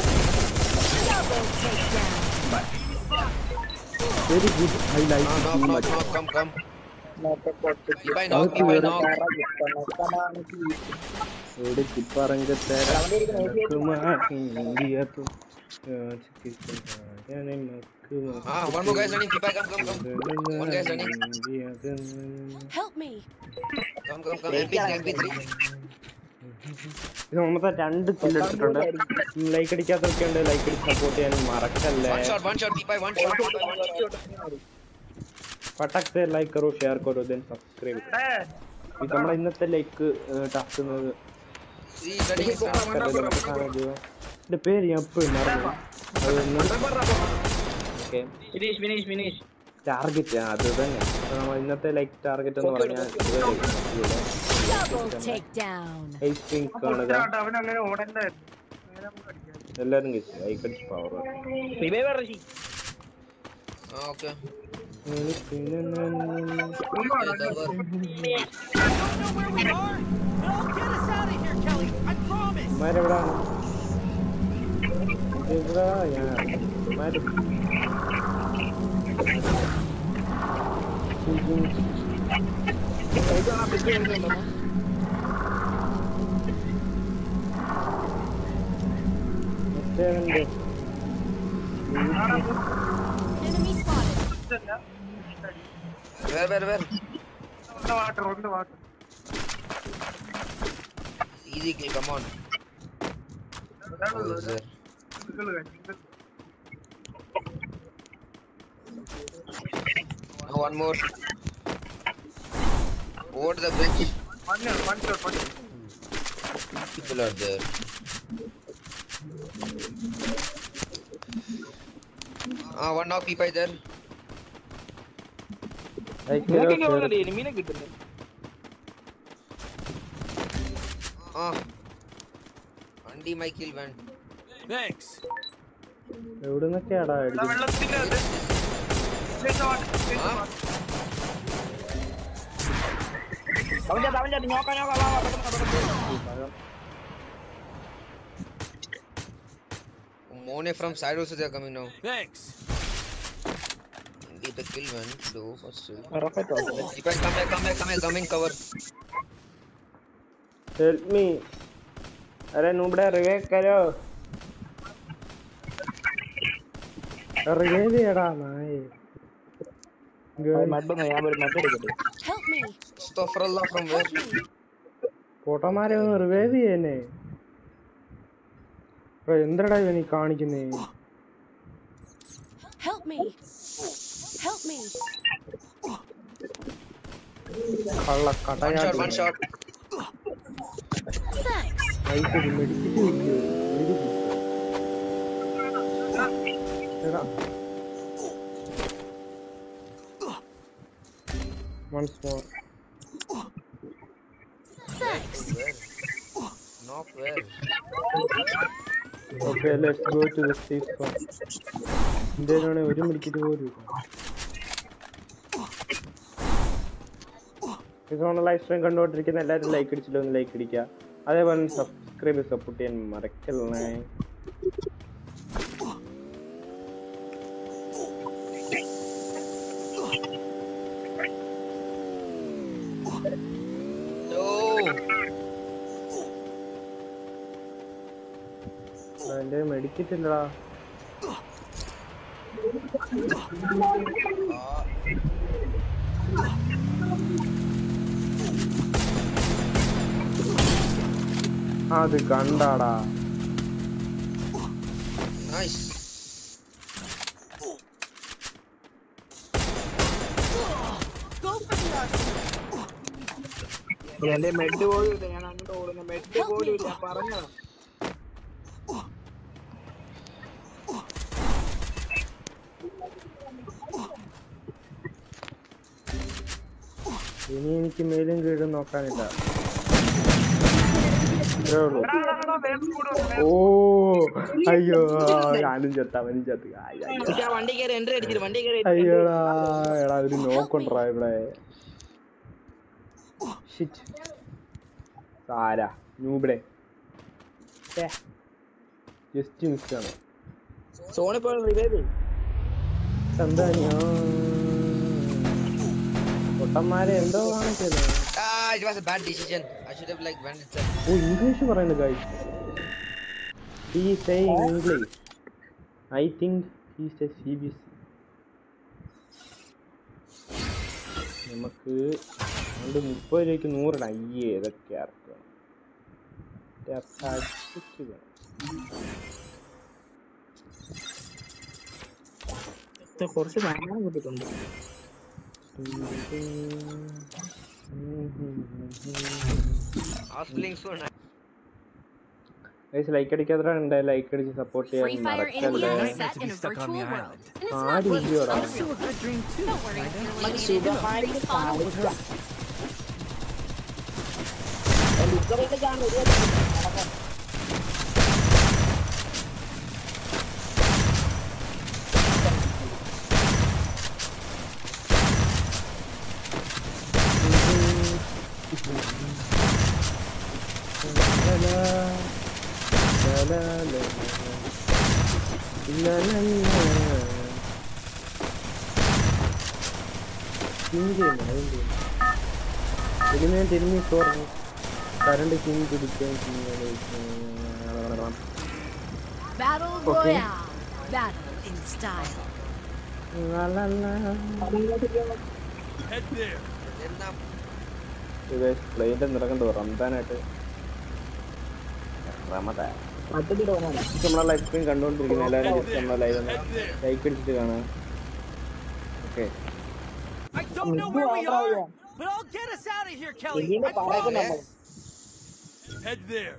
Very good. I like it too much. Come. Pipa knock. ഇവിടെ കിപ്പറങ്കത്തെ One more guys running. Pipa come. One guys running. Help me. Come. MP3. ഇത് നമ്മത്തെ 2 kill എടുത്തിട്ടുണ്ട്. Like അടിക്കാത്തൊക്കെ ഉണ്ട്, like അടിച്ച് support ചെയ്യാൻ മറക്കല്ലേ. One shot, P5, one shot. फटाक से like करो, शेयर करो, देन सब्सक्राइब करो. നമ്മുടെ ഇന്നത്തെ ലൈക്ക് ടാസ്ക് പേര് ഞാൻ എപ്പോഴും മറന്നു. ടാർഗറ്റ് അത് തന്നെ നമ്മൾ ഇന്നത്തെ ലൈക്ക് ടാർഗറ്റ് എന്ന് പറഞ്ഞാൽ എല്ലാരും ലൈക്ക് അടിച്ച് power. Okay. Enemy spotted. Where? Water. Easy kill, come on. One more. Over the bridge. One shot. People are there. One knock, P5 there. Andy, my kill went. Thanks. എവിടുന്നൊക്കെയാടാ Mone from side also they are coming now. Thanks. Andy, the kill went low, but still. Come back, cover. Help me. अरे नूबड़े रिवेव करो. रिवेव देड़ा नाई. Help me. Astaghfirullah, from where? पोटा मारे उन्हें रिवेव ही है ने. पर इंद्रड़ा ही नहीं कहानी किन्हें. Help me. खाला काटा यार. One shot. Thanks. आई तो मेडिकेट हुई है. तेरा. Once more. Thanks. Knock where? Okay, let's go to the safe spot. ഇതേതാണ് ഒരു മെഡിക്കറ്റ് പോലും. ഇതാണ് ലൈവ് സ്ട്രീം കണ്ടുകൊണ്ടിരിക്കുന്ന എല്ലാവരും ലൈക്ക് അടിച്ചില്ല, ഒന്ന് ലൈക്ക് അടിക്കുക. അതേപോലെ സബ്സ്ക്രൈബ് സപ്പോർട്ട് ചെയ്യാൻ മറക്കല്ലേ. എന്റെ മെഡിക്കറ്റ് ഇല്ലടാ. അത് കണ്ടാടാ. Nice. Go for the arsenal. എന്റെ മെഡ് പോലും ഇല്ല, ഞാൻ അങ്ങോട്ട് ഓടുന്ന മെഡ് പോലും ഇല്ല പറഞ്ഞ. ഇനി എനിക്ക് മേലും കീഴും നോക്കാനില്ല. ഓ അയ്യോ ഞാനും ചത്ത, അവനും ചത്ത്. വണ്ടി കയറി എൻട്രി അടിച്ചിട്ട് വണ്ടി കയറി. അയ്യോടാ എടാ ഒരു നോക്കണ്ടാ ഇവിടെ. ആരാ നൂബിടെ ജസ്റ്റ് മിസ്സാണ്. സോണി പോയി റിവൈവ് എന്താ പൊട്ടന്മാരെ എന്തോ കാണിച്ചത്. It was a bad decision. I should have went itself. Oh English പറയുന്നു guys. He is saying English. I think he says CBC. നമുക്ക് 30 രൂപയ്ക്ക് 100 അയ്യേ ഇതൊക്കെ ആർക്കും കുറച്ച് ഭയങ്കര കിട്ടിയിട്ടുണ്ട്. ലൈക്ക് അടിക്കാത്ത ലൈക്ക് അടിച്ച് സപ്പോർട്ട് Free ചെയ്യാൻ Fire enemy മറക്കല്ലേ. is set in a virtual world. And it's not ആര് bleak. ഇല്ലയോടാ? Also a good dream too. Don't worry, if you're eliminated, സുഖമായിട്ട് respawn awaits. തിരിഞ്ഞ് തുറന്നു കരണ്ട് കിങ് പിടിക്കാൻ Battle Royale. Battle in style. പ്ലെയിൻ്റെ നിറകണ്ട് റംസാനായിട്ട് റമദാൻ നമ്മളെ ലൈവ് സ്ട്രീം കണ്ടുകൊണ്ടിരിക്കുന്ന എല്ലാവരും ജസ്റ്റ് നമ്മളെ ലൈവ് ഒന്ന് ലൈക്ക് അടിച്ചിട്ട് കാണാം. Okay I don't know where we are, but I'll get us out of here, Kelly. I promise. Head there.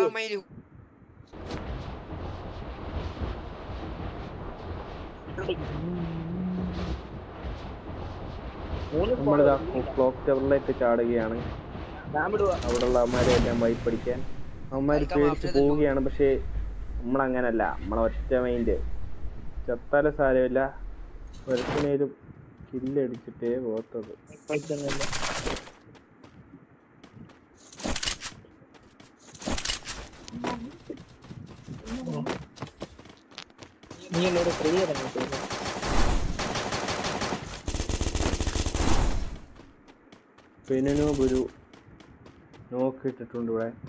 നമ്മളിതാ ക്ലോക്ക് ടവറിലേക്ക് ചാടുകയാണ്. അവിടെയുള്ള അവന്മാരെ എല്ലാം വൈപ്പടിക്കാൻ അവന്മാർ പേടിച്ച് പോവുകയാണ്. പക്ഷേ നമ്മളങ്ങനല്ല, നമ്മളെ ഒറ്റ മൈൻഡ് ചത്താലും സാരമില്ല, ഒരുത്തിനേലും കില്ലടിച്ചിട്ടേ പോകത്തുള്ളൂ. നീ എന്നോട് ഫ്രീ പെനൂബ് ഒരു നോക്കിയിട്ടിട്ടുണ്ട് ഇവിടെ.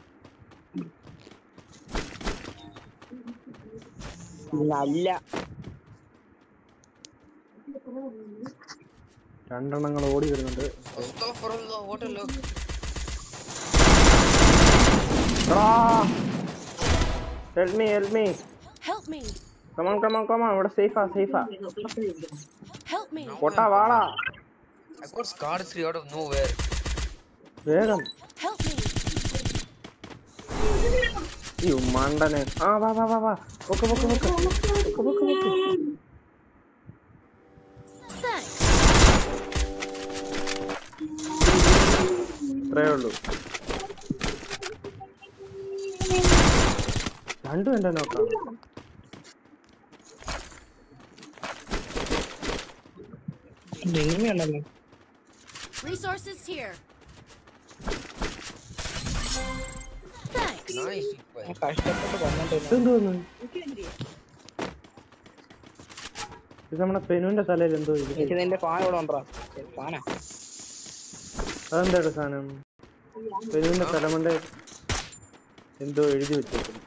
നല്ല രണ്ടെണ്ണങ്ങൾ ഓടി വരുന്നുണ്ട്. Help me. Help me. Come on. ഇവിടെ സേഫാ. Help me. കൊട്ടാ വാടാ. I got scarred 3 out of nowhere. വേഗം. Help me. ഈ മണ്ടനെ. വാ. പൊക്ക്. Thanks. ഇത്രേ ഉള്ളൂ. രണ്ടും എന്റെ നോക്കാം. Resources here. Thanks. Nice. കഷ്ടപ്പെട്ട് വന്നിട്ടുണ്ട്. ഇതെന്തോന്ന്? ഇത് നമ്മുടെ പെനുവിന്റെ തലയിൽ എന്തോ ഇത്. എനിക്ക് നിന്റെ ഫാൻ ഇവിടെ ഉണ്ടോ? ഫാനാ അതെന്താ സാധനം? പെനുവിന്റെ തലമണ്ട എന്തോ എഴുതി വെച്ചിട്ടുണ്ട്.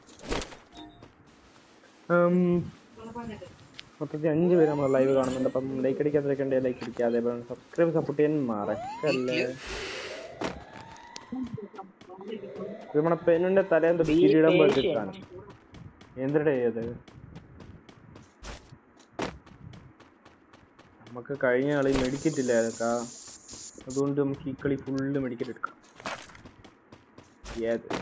മൊത്തത്തിൽ 5 പേര് നമ്മൾ ലൈവ് കാണുന്നുണ്ട്. അപ്പം ലൈക്ക് അടിക്കാതെ ലൈക്ക് അടിക്കാതെ സബ്സ്ക്രൈബ് സപ്പോർട്ട് ചെയ്യാൻ മറക്കല്ലേ. നമ്മുടെ പെനുവിന്റെ തല എന്തോ കിരീടം വെച്ചിട്ടാണ്. എന്തിടെ അത്? നമുക്ക് കഴിഞ്ഞ കളി മെഡിക്കറ്റ് ഇല്ല അതൊക്കെ, അതുകൊണ്ട് നമുക്ക് ഈ കളി ഫുള്ള് മെഡിക്കറ്റ് എടുക്കാം. ഏത്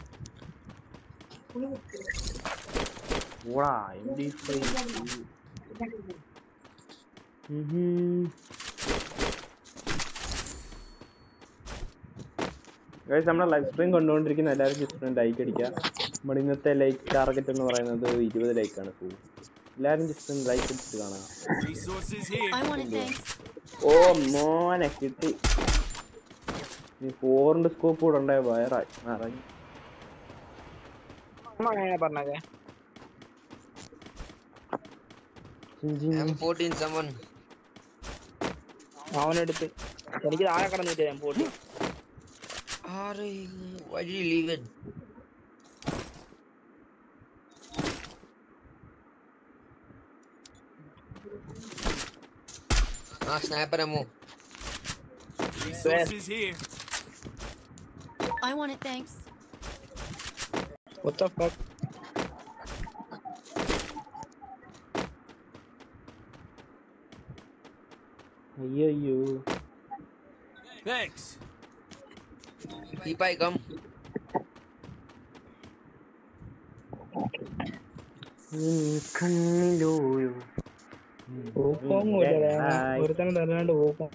നമ്മളെ ലൈവ് സ്ട്രീം കണ്ടുകൊണ്ടിരിക്കുന്ന എല്ലാവരും ജസ്റ്റ് ലൈക്ക് അടിക്കുക. നമ്മുടെ ഇന്നത്തെ ലൈക്ക് ടാർഗറ്റ് എന്ന് പറയുന്നത് 20 ലൈക്കാണ്. എല്ലാവരും ജസ്റ്റ് ലൈക്ക് അടിച്ചിട്ട് കാണാം. I want it, thanks. ഓ മോനെ കിട്ടി. നീ 4 സ്കോപ്പ് കൂടെ ഉണ്ടായ വയറായി ഇറങ്ങി. പറഞ്ഞേ M14 someone. അവനെടുത്ത് എനിക്ക് താഴെ കടന്നിട്ട് M14. Why did you leave it? Sniper ammo. Resources here. I want it, thanks. What the fuck? അയ്യോ Thanks. If I come. കണ്ണിലോയോ ഒരുത്തനെ തരാണ്ട് പോക്കും.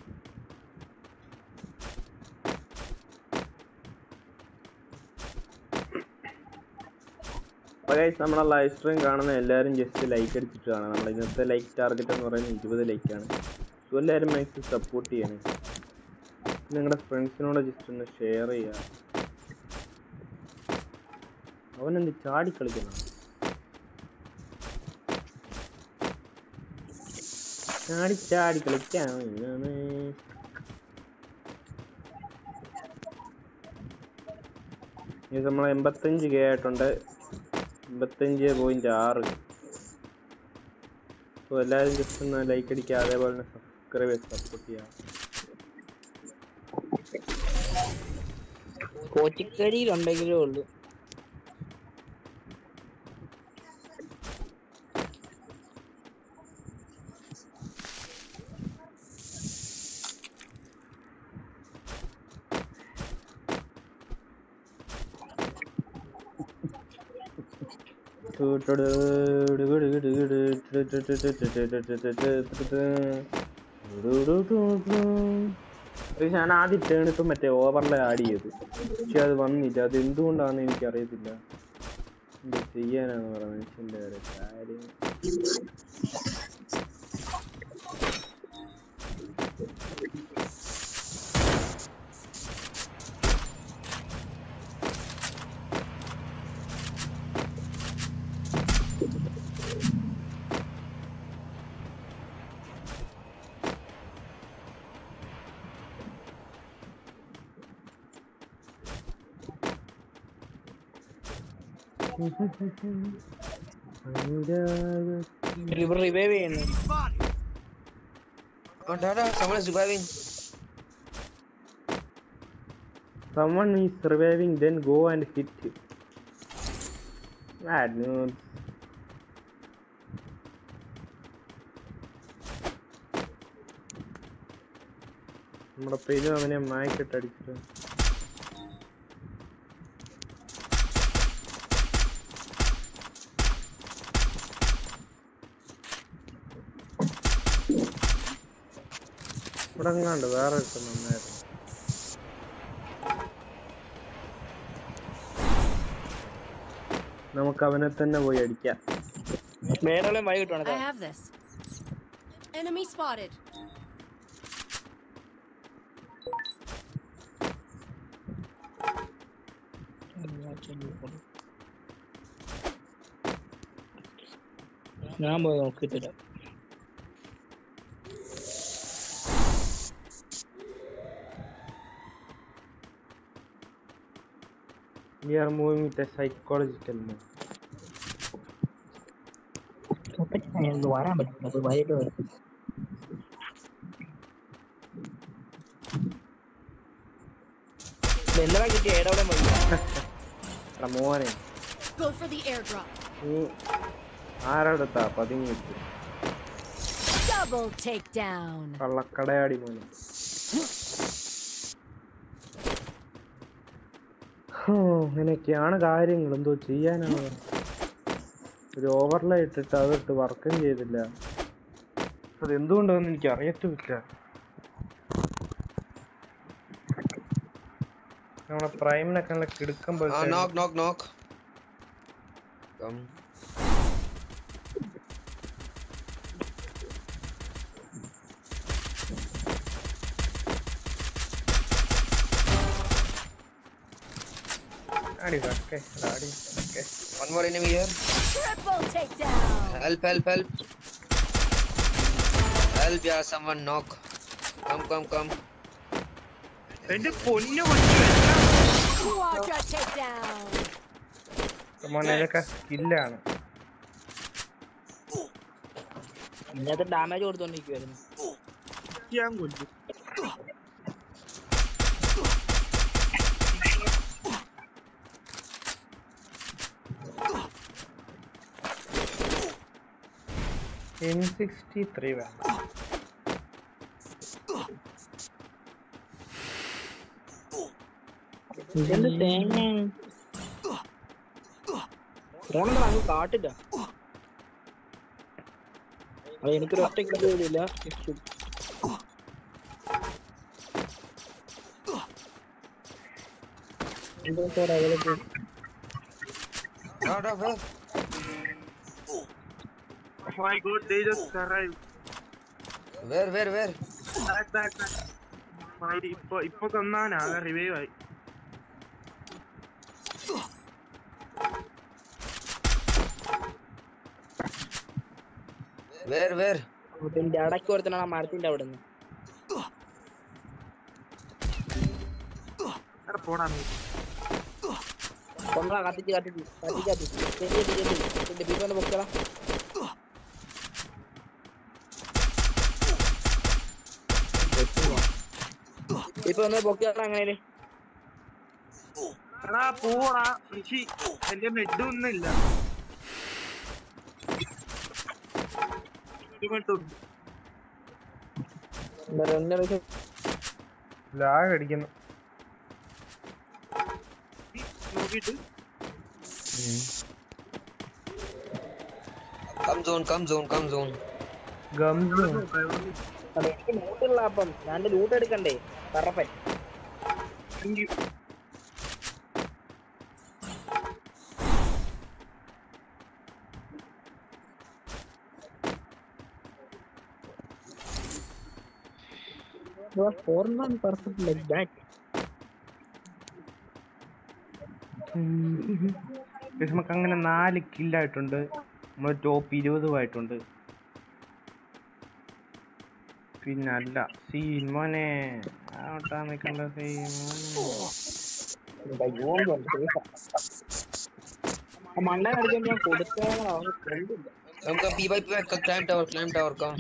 നമ്മളെ ലൈവ് സ്ട്രീം കാണുന്ന എല്ലാവരും ജസ്റ്റ് ലൈക്ക് അടിച്ചിട്ട് കാണാം. നമ്മുടെ ഇന്നത്തെ ലൈക്ക് ടാർഗറ്റ് എന്ന് പറയുന്നത് 20 ലൈക്കാണ്. സോ എല്ലാവരും മാക്സിമം സപ്പോർട്ട് ചെയ്യണേ. നിങ്ങളുടെ ഫ്രണ്ട്സിനോട് ജസ്റ്റ് ഒന്ന് ഷെയർ ചെയ്യുക. അവനെന്ത് ചാടി കളിക്കണം? ചാടി കളിക്കാം. ഇത് നമ്മൾ 85K ആയിട്ടുണ്ട്. 85.6. സോ എല്ലാവരും ജസ്റ്റ് ഒന്ന് ലൈക്ക് അടിക്കുക, അതേപോലെ തന്നെ സബ്സ്ക്രൈബ് ചെയ്ത് സപ്പോർട്ട് ചെയ്യുക. കോച്ചിക്കടിയിലുണ്ടെങ്കിലേ ഉള്ളൂ. ഞാൻ ആദ്യം ടേണിപ്പ് മറ്റേ ഓവറിലെ ആഡ് ചെയ്ത്, പക്ഷെ അത് വന്നില്ല. അത് എന്തുകൊണ്ടാണെന്ന് എനിക്കറിയത്തില്ല. എന്ത് ചെയ്യാനാന്ന് പറഞ്ഞ മനുഷ്യൻ്റെ കാര്യം. റിവൈവ് ചെയ്യുന്നു. Someone is reviving. Someone is reviving, then go and hit him. Bad news. നമ്മുടെ പേര് അവനെ മായ്ക്കിട്ട് അടിച്ചിട്ട് ഇവിടെ എങ്ങാണ്ട് വേറെ നന്നായിരുന്നു. നമുക്ക് അവനെ തന്നെ പോയി അടിക്കാം. വേറെ വഴി കിട്ടുവാണ്. I have this. Enemy spotted. ഞാൻ പോയി നോക്കിട്ടില്ല. We are moving with a psychological move. വരാൻ പറ്റില്ല, വൈകിട്ട് വരും. എന്താ കിട്ടിയ ഏടവിടെ മോനെ Go for the airdrop. നീ ആരടുത്താ പതുങ്ങിയിട്ട്? Double takedown. കള്ളക്കടയാടി മോനെ. അങ്ങനെയൊക്കെയാണ് കാര്യങ്ങൾ. എന്തോ ചെയ്യാനാണ്. ഒരു ഓവർലേ ഇട്ടിട്ട് അതിട്ട് വർക്കും ചെയ്തില്ല. അത് എന്തുകൊണ്ടാണെന്ന് എനിക്ക് അറിയത്തുമില്ല. നമ്മളെ പ്രൈമിനൊക്കെ നല്ല കിടക്കുമ്പോൾ Knock. Come. Okay. One more enemy here. Triple takedown. Help. Help, yeah, someone knock. Come. Quadra takedown. ഇതൊക്കെ സ്കില്ലാണ്. ഇന്നത്തെ ഡാമേജ് കൊടുത്തോണ്ടിരിക്കുവായിരുന്നു. ഞാൻ കൊല്ലും. M63 വേണം. ഇതെന്ത് തേങ്ങ ഫോണെന്താ അങ്ങ് കാട്ടില്ല. അത് എനിക്കൊരു ഒറ്റ കിട്ടിയില്ല. No, bro. Oh my god, they just arrived. Where? Back. ഇപ്പൊ കൊന്നാനാ റിവൈവ് ആയി. Where? ഇതിന്റെ ഇടയ്ക്ക് ഒരുത്തനാ മരത്തിന്റെ അവിടെ നിന്ന്. പോടാ നീ. കൊണ്ടാ കത്തിച്ച് ബീഫിന്റെ പൊക്കടാ. ഇപ്പൊ ഒന്ന് പൊക്കിയാ അങ്ങനെ പോടാ. എന്റെ മെഡും ഒന്നുമില്ല. ലാഗ് അടിക്കുന്നു. നോക്കിട്ട് Come zone. എനിക്ക് ലൂട്ടുള്ള അപ്പം ഞാൻ ലൂട്ട് എടുക്കണ്ടേ കറപ്പൻ. perfect like that. നമുക്ക് അങ്ങനെ 4 കില്ലായിട്ടുണ്ട്. നമ്മൾ ടോപ്പ് 20 പിന്നല്ല സീൻ മോനെ ആട്ടാ നിൽക്കണ്ട സീൻ മണ്ട അടിക്കാൻ ഞാൻ കൊടുത്ത climb tower, come.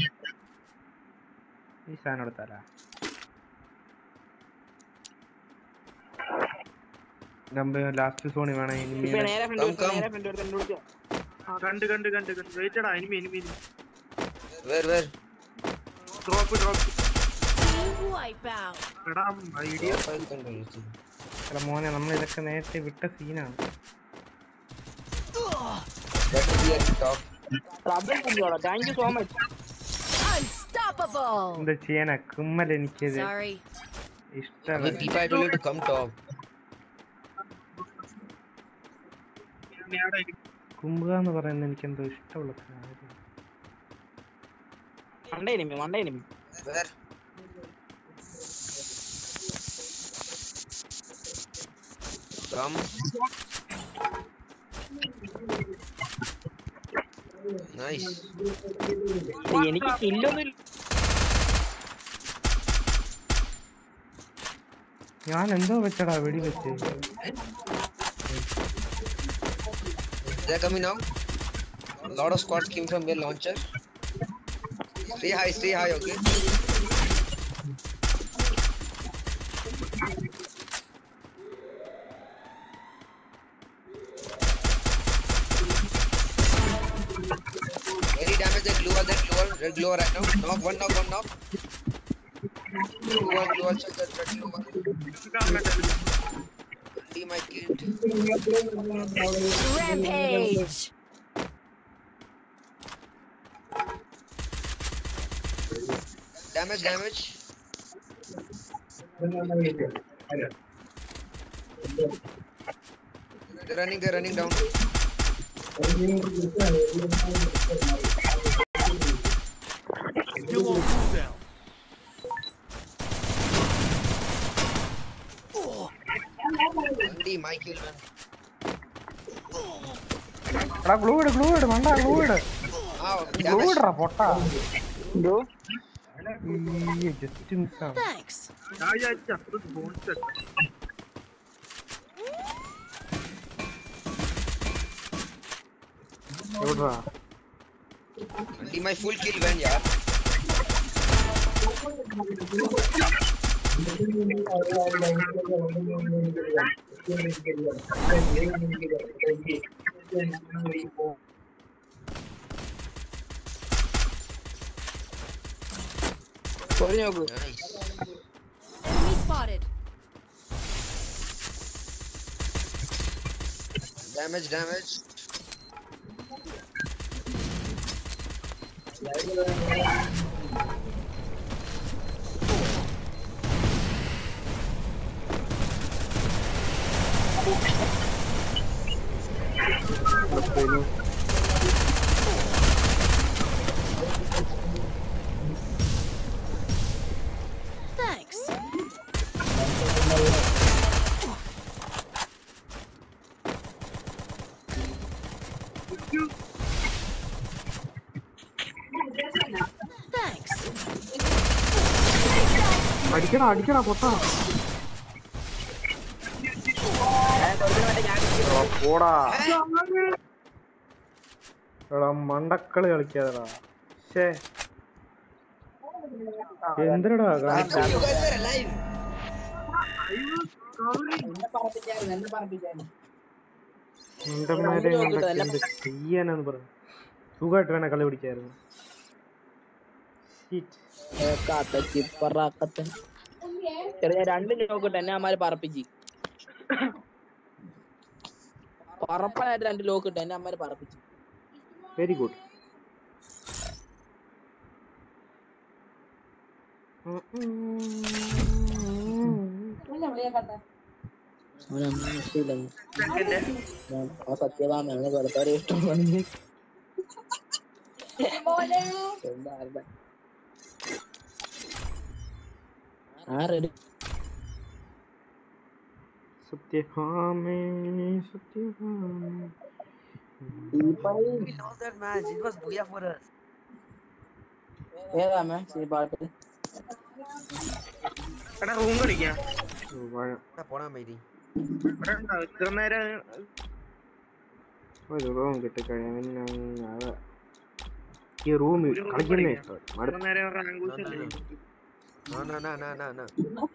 ഈ സാധനം എടുത്താലാ ലാസ്റ്റ് സോണി വേണം. കണ്ട് വെയിറ്റടാ. Enemy Where? Drop Wipe out. എടാ ഐഡിയ എടാ മോനെ നമ്മൾ ഇതൊക്കെ നേരത്തെ വിട്ട സീനാണ്. Thank you so much. Unstoppable. എന്താ ചെയ്യാനാ കുമ്മൽ എനിക്കത് Sorry. ഇഷ്ടമല്ല. കുമ്പുക എന്ന് പറയുന്നത് എനിക്ക് എന്തോ ഇഷ്ടമുള്ള കാര്യം. മണ്ട എനിമി Where? Come. Nice. എനിക്ക് കില്ലൊന്നും. ഞാൻ എന്തോ വെച്ചടാ വെടി വെച്ച്. They're coming now. A lot of squads came from their launcher. Stay high, okay? Very damage, that glue right now. Knock one. Glue also, that red glue. Only my kid. Rampage. Damage. They're running down. You won't cool down. Only my kill, man. എടാ gloo ഇട് മണ്ട gloo ഇട് ഇടറാ പൊട്ടാ. Just മിസ്സാണ്. Thanks. എവിടാ Only my full kill van, yaar. Nice. Enemy spotted. Damage. Thanks. Thanks. അടിക്കടാ പൊട്ടാ പോടാ എടാ മണ്ടക്കളി കളിക്കാതെടാ ശേ എന്തിനടാ You guys were alive. മുണ്ടന്മാരെ എന്ത് ചെയ്യാനാന്ന് പറഞ്ഞു സുഖമായിട്ട് വേണേ കളി പിടിക്കായിരുന്നു ചെറിയ 2 ലോക്കിട്ട് എന്നെ അമ്മാര് പറപ്പിച്ച് പറപ്പനായിട്ട് 2 ലോക്കിട്ട് എന്നെ അമ്മാര് പറപ്പിച്ച് വെരി ഗുഡ് സത്യവാമ കൊടുത്തവരെ ഇഷ്ടം ആരെടു സത്യഭാമേ We lost that match. It was booyah for us. ഏതാ മാച്ച് ഈ പാട്ട് എടാ റൂം കളിക്കാം പോടാ മൈരി ഇത്ര നേരം ഒരു റൂം കിട്ടിക്കഴിഞ്ഞാൽ ഈ റൂം കളിക്കുന്നേ ഇത്ര നേരം റാങ്കൂസ് അല്ലേ No.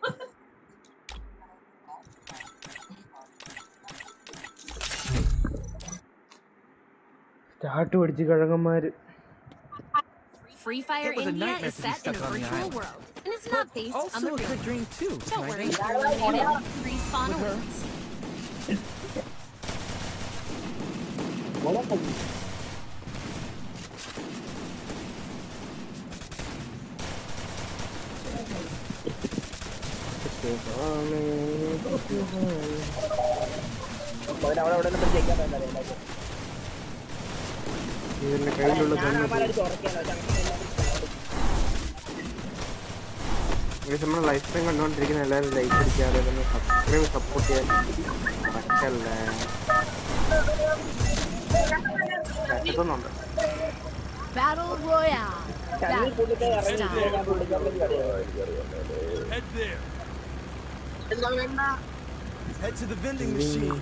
സ്റ്റാർട്ട് പഠിച്ച് കഴകന്മാര് Free Fire India is set in a virtual world, and it's not based on the real dream too. Don't worry, you're eliminated. Respawn awaits. ഇതിന്റെ കയ്യിലുള്ള നമ്മുടെ ലൈഫ് ടൈം കണ്ടുകൊണ്ടിരിക്കുന്ന എല്ലാവരും ലൈക്ക് അടിക്കാതെ സബ്സ്ക്രൈബ് സപ്പോർട്ട് ചെയ്യാൻ മറക്കല്ലേ കേൾക്കുന്നുണ്ട് Battle Royale. Head there. Head to the vending machine.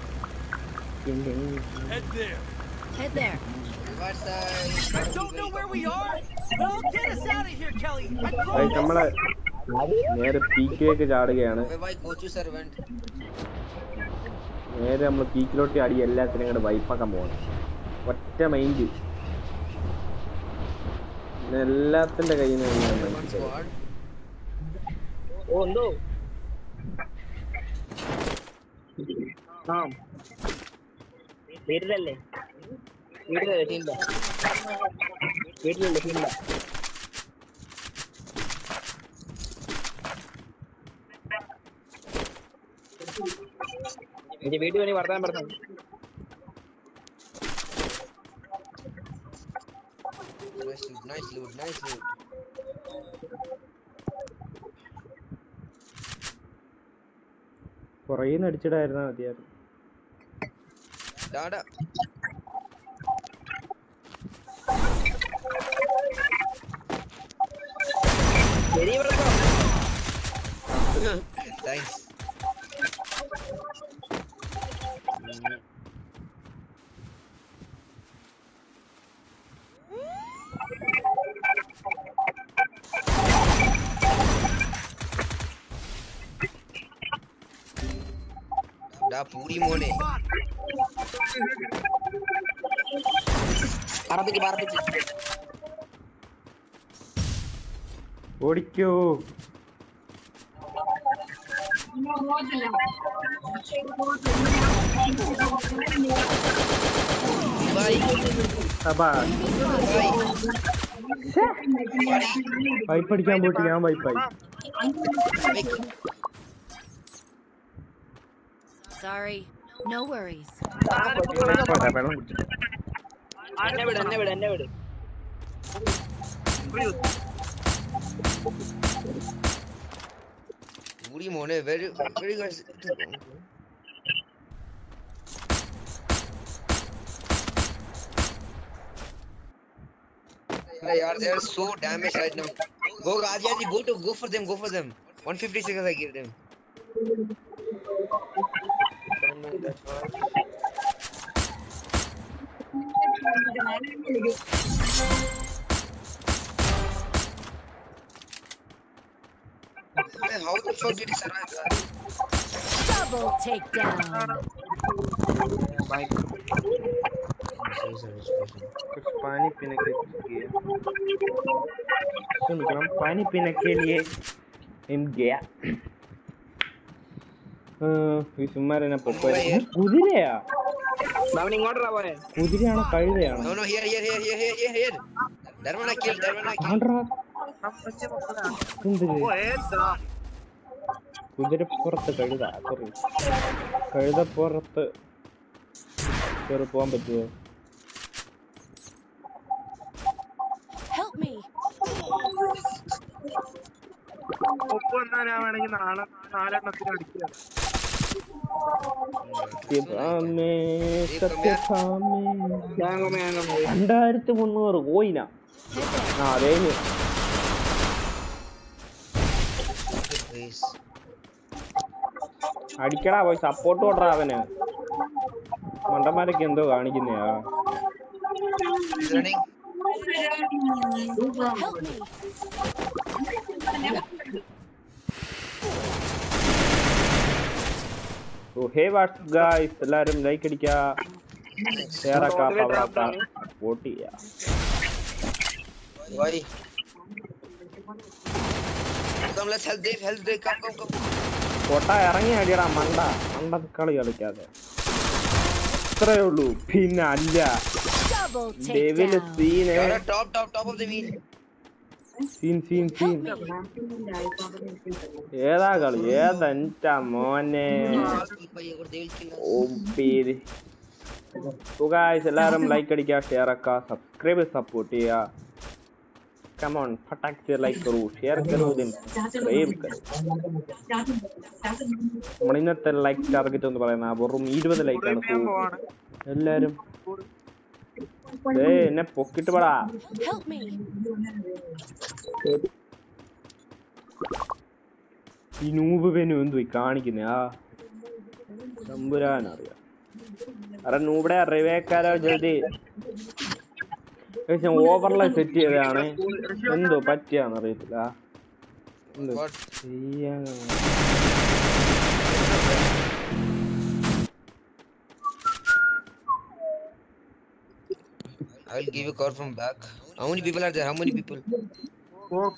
Head there. Head there. I don't know where we are, but I'll get us out of here, Kelly. I നമ്മളെ നേരെ പീക്കിലേക്ക് ചാടുകയാണ് Why coach you servant? നേരെ നമ്മൾ പീക്കിലോട്ട് ചാടി എല്ലാത്തിനും ഇങ്ങോട്ട് വൈപ്പാക്കാൻ പോകണം ഒറ്റ mind എല്ലാത്തിന്റെ കയ്യിൽ നിന്ന് Squad. ഓ എന്തോ വീട്ടിലല്ലേ വീട്ടിലല്ലേ എന്റെ വീട്ടിൽ വേണ്ടി വർത്താൻ പറഞ്ഞു Nice loot. പുറകിന്ന് അടിച്ചിടായിരുന്നാ മതിയായിരുന്നു Dada. Thanks. Da puri mone. പറപ്പിച്ച് ഓടിക്കോ. പൈപ്പ് അടിക്കാൻ പോയിട്ട് ഞാൻ പൈപ്പായി. Sorry. No worries. വെള്ളം കുടിച്ചു. എന്നെ വിട്. മോനെ very guys. They are so damaged right now. Go Rajaji, go for them. 150 seconds I give them. How the fuck did he survive that? Double takedown. पानी पीने के लिए हम गया. വിസുമാരനെ കുതിരയാ? ഇങ്ങോട്ടാ പോയെ? കുതിരയാണോ കഴുതയാണോ? No, here. Darwana kill. കുതിരപ്പുറത്ത് കഴുത. സോറി, കഴുതപ്പുറത്ത് കയറി പോകാൻ പറ്റുമോ? Help me. ഒപ്പന്നാണെങ്കിൽ നാളെ 4 എണ്ണത്തിന് അടിക്കുക. സത്യഭാമേ 2300 കോയിനാ. അതേ അടിക്കടാ, പോയി സപ്പോർട്ട് കൊണ്ടാ. അവന് മണ്ടന്മാരൊക്കെ എന്തോ കാണിക്കുന്നയാ. ഹേ വാട്സ്ആപ്പ് ഗായ്സ്, എല്ലാരും ലൈക്ക് അടിക്കുക, ഷെയർ ആക്കുക, വോട്ട് ചെയ്യുക. കോട്ട ഇറങ്ങി അടിയടാ മണ്ട കളി കളിക്കാതെ. അത്രേ ഉള്ളൂ, പിന്നെ അല്ല. ഡെവില് സീൻ ഏതാ കളി? ഏതെന്റെ മോനെ. എല്ലാരും ലൈക്ക് അടിക്കുക, ഷെയർ ആക്കുക, സബ്സ്ക്രൈബ് സപ്പോർട്ട് ചെയ്യുക. കമോൺ फटाक से लाइक करो, शेयर करो, देन सब्सक्राइब करो. നമ്മൾ ഇന്നത്തെ ലൈക്ക് ടാർഗറ്റ് എന്ന് പറയുന്നത് വെറും 20 ലൈക്കാണ്. എല്ലാരും എന്നെ പൊക്കിട്ട് പടാ. ഈ നൂബ് പെനു എന്തു കാണിക്കുന്നേ? ആ തമ്പുരാനറിയാം. അറെ നൂബടെ അറിവേക്കാരോ ജൽദി. ഓവർലേ സെറ്റ് ചെയ്തതാണ്, എന്തോ പറ്റിയാന്ന് അറിയത്തില്ല. I will give you call from back. How many people are there? How many people? 4.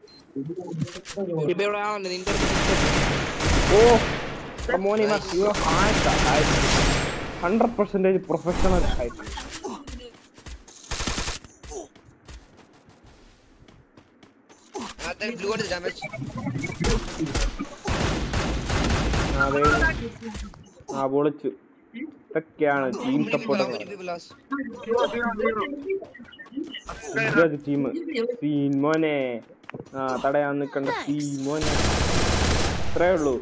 Oh, come on, you are high. 100% professional height. That blue is damage. പൊളിച്ചു. ഇതൊക്കെയാണ് ടീം സപ്പോർട്ട്. ടീം സീൻ മോനെ തടയാൻ നിൽക്കണ്ട scene മോനെ. ഇത്രേ ഉള്ളൂ.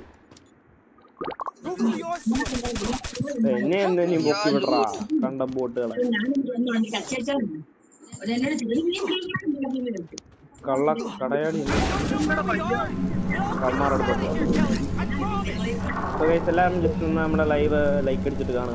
എന്നെ എന്താ നീ പൊക്കി വിടറാ കണ്ട ബോട്ടുകളെ. കള്ള കടയാടി കള്ളന്മാരോട്. എല്ലാവരും ജസ്റ്റ് ഒന്ന് നമ്മുടെ ലൈവ് ലൈക്ക് അടിച്ചിട്ട് കാണുക.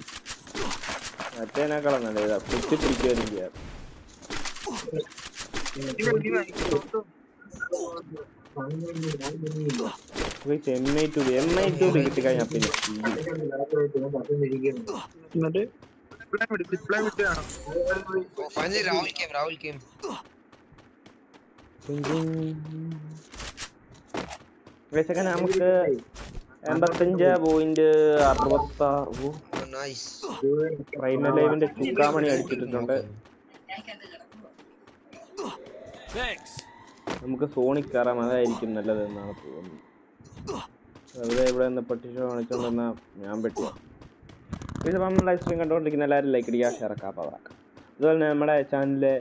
മറ്റേനേക്കാളും നല്ല ഇതാ കുത്തി പിടിക്കുകയും ചെയ്യാം. M92 കിട്ടി കഴിഞ്ഞാൽ പിന്നെ എന്നിട്ട് ഡിസ്പ്ലേ വിട്ട് കാണാം. Finally, Rahul came. നമുക്ക് 85.66. Oh, nice. പ്രൈമർ ലൈവിന്റെ ചുക്കാമണി അടിച്ചിട്ടുണ്ട്. Thanks. നമുക്ക് സോണിക് കയറാം, അതായിരിക്കും നല്ലതെന്നാണ് തോന്നുന്നത്. വെറുതെ ഇവിടെ നിന്ന് പട്ടിഷോ കാണിച്ചോണ്ടെന്നാ ഞാൻ പറ്റിയ ഇതിപ്പം ലൈവ് സ്ട്രീം കണ്ടുകൊണ്ടിരിക്കുന്ന എല്ലാവരും ലൈക്ക് അടിക്കുക, ഷെയർ ആക്കുക, പവറാക്കുക. അതുപോലെ തന്നെ നമ്മുടെ ചാനലിൻ്റെ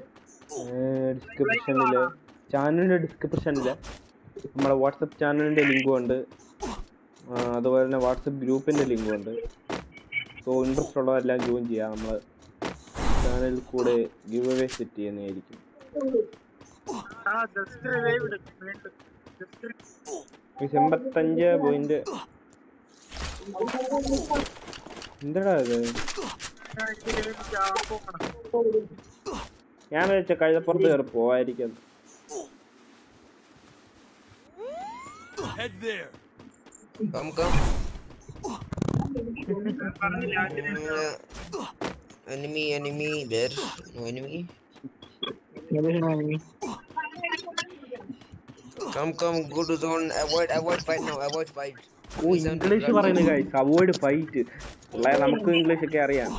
ഡിസ്ക്രിപ്ഷനിൽ നമ്മുടെ വാട്സപ്പ് ചാനലിൻ്റെ ലിങ്കും ഉണ്ട്. അതുപോലെ തന്നെ വാട്സപ്പ് ഗ്രൂപ്പിൻ്റെ ലിങ്കും ഉണ്ട്. സോ ഇൻട്രസ്റ്റ് ഉള്ളവരെല്ലാം ജോയിൻ ചെയ്യുക. നമ്മൾ ചാനലിൽ കൂടെ ഗിവ് അവേ സെറ്റ് ചെയ്യുന്നതായിരിക്കും. ആ ജസ്റ്റ് റിവൈവ് ഇടും. 85 എന്താടാ ഇത്? ഞാൻ വെച്ച കഴുതപ്പുറത്ത് കയറി പോവായിരിക്കും. Head there. Come. Enemy. There. No enemy. Come. Go to zone. Avoid fight now. Avoid fight. ഓ ഇംഗ്ലീഷ് പറയുന്നത് ഗൈസ്, അവോയ്ഡ് ഫൈറ്റ്. നമുക്ക് ഇംഗ്ലീഷ് ഒക്കെ അറിയാം.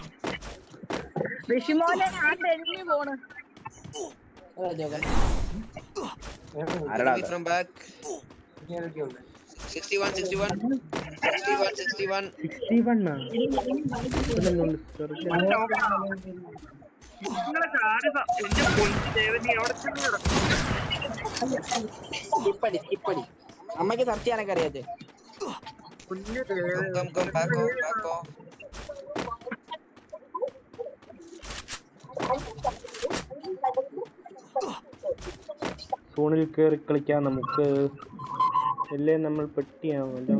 Enemy from back. 61. 61 നിങ്ങളെ കാര്യം എന്റെ പൊളിച്ച് ദേവനി അവിടെ ചെന്ന് കിടക്കും. ഇപ്പടി അമ്മക്ക് സത്യാനൊക്കെ അറിയാതെ. കുഞ്ഞു ദേവൻ Come. Back off. സോണിൽ കയറി കളിക്കാൻ നമുക്ക് അല്ലേ, നമ്മൾ പെട്ടിയാവല്ലോ.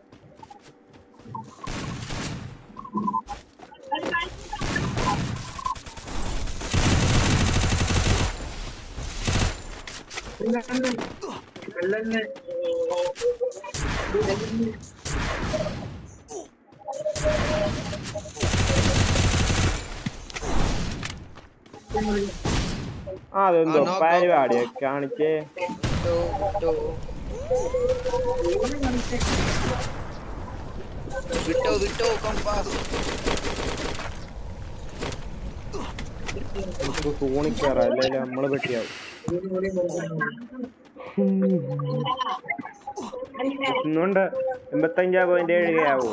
അതെന്തോ പരിപാടിയെ കാണിച്ചേ. Vito, come fast. സോണിക്കാറ അല്ലേ, നമ്മള് പെട്ടിയാവും. ഇന്നുകൊണ്ട് 85.7 ആവോ?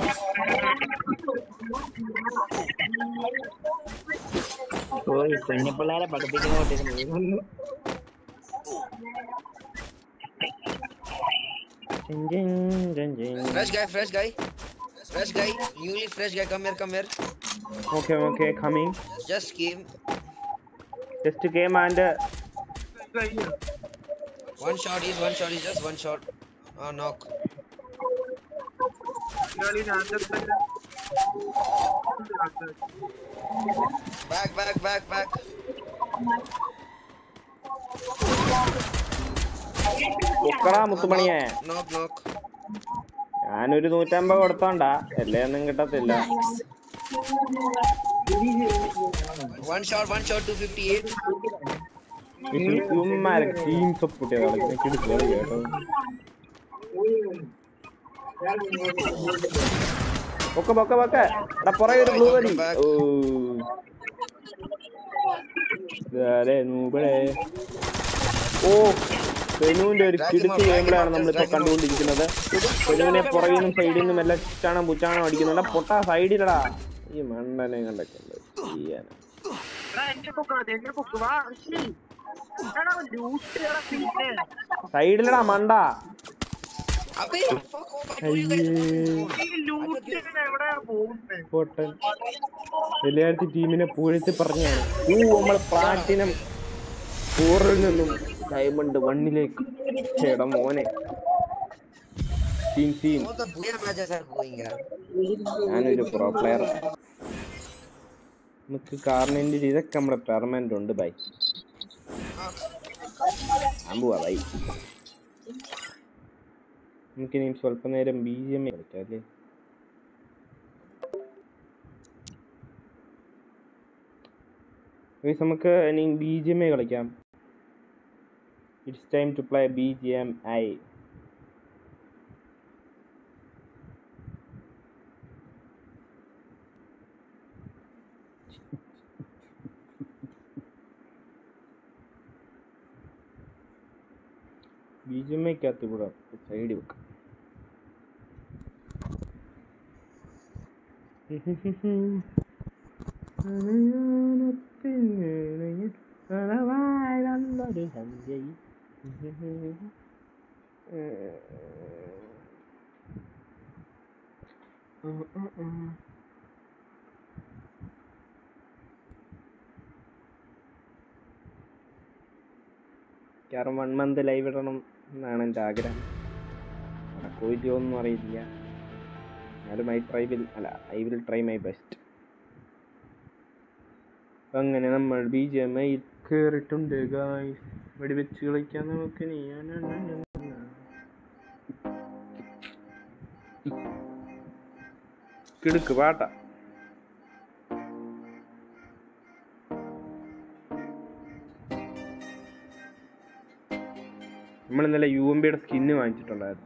കുഞ്ഞിപ്പിള്ളേരെ പഠിപ്പിക്കുന്ന Fresh guy. Newly fresh guy. Come here. Okay, coming. Just came and one shot is just one shot. Knock. Back. മുത്തുമണിയെ Knock. ഞാനൊരു 150 കൊടുത്തോണ്ടാ, അല്ലേ ഒന്നും കിട്ടത്തില്ല. One shot 258. ടീം സപ്പോർട്ട് ചെയ്തോളൂ കേട്ടോ. പൊക്കെ പുറകെ ഒരു ബ്ലൂ വലി. പെനുവിന്റെ ഒരു കിടുത്തി ഗെയിമിലാണ് നമ്മളിപ്പോ കണ്ടുകൊണ്ടിരിക്കുന്നത്. പെനുവിനെ പുറകിൽ നിന്നും സൈഡിൽ നിന്നും എല്ലാം പുച്ചാണോ അടിക്കുന്നുണ്ട്. പൊട്ട സൈഡിലടാ ഈ മണ്ടനെ കണ്ടൊക്കെ ചെയ്യാനാ. സൈഡിലടാ മണ്ട. പൊട്ടൻ എല്ലായിടത്തും ടീമിനെ പൂഴ്ത്തി പറഞ്ഞാണ്. നമ്മൾ പ്ലാറ്റിനം 4 നിന്നും ഡയമണ്ട് 1 ചേടാ മോനെ. ഞാനൊരു പ്രോ പ്ലെയർ. നമുക്ക് കാർണിന്റെ ഇതൊക്കെ നമ്മുടെ പെർമനന്റ് ഉണ്ട്. ബൈ. ഞാൻ പോവാ ബൈ. നമുക്കിനി സ്വല്പ നേരം BGMI കളിക്കാം അല്ലേ? നമുക്ക് ഇനി BGMI കളിക്കാം. It's time to play BGMI. BGMIക്കകത്ത് ഇവിടെ സൈഡ് വെക്കാം. കാരണം 1 month ലൈവ് ഇടണം എന്നാണ് എൻ്റെ ആഗ്രഹം. നടക്കുമോ ഒന്നും അറിയില്ല. എന്നാലും I will try my best. അങ്ങനെ നമ്മൾ BGMI കയറിയിട്ടുണ്ട് ഗായ്സ്. വെടിവെച്ച് കളിക്കാൻ നമുക്ക് കിടുക്ക് പാട്ടാ. നമ്മൾ ഇന്നലെ UMBയുടെ സ്കിന്ന് വാങ്ങിച്ചിട്ടുണ്ടായിരുന്നു.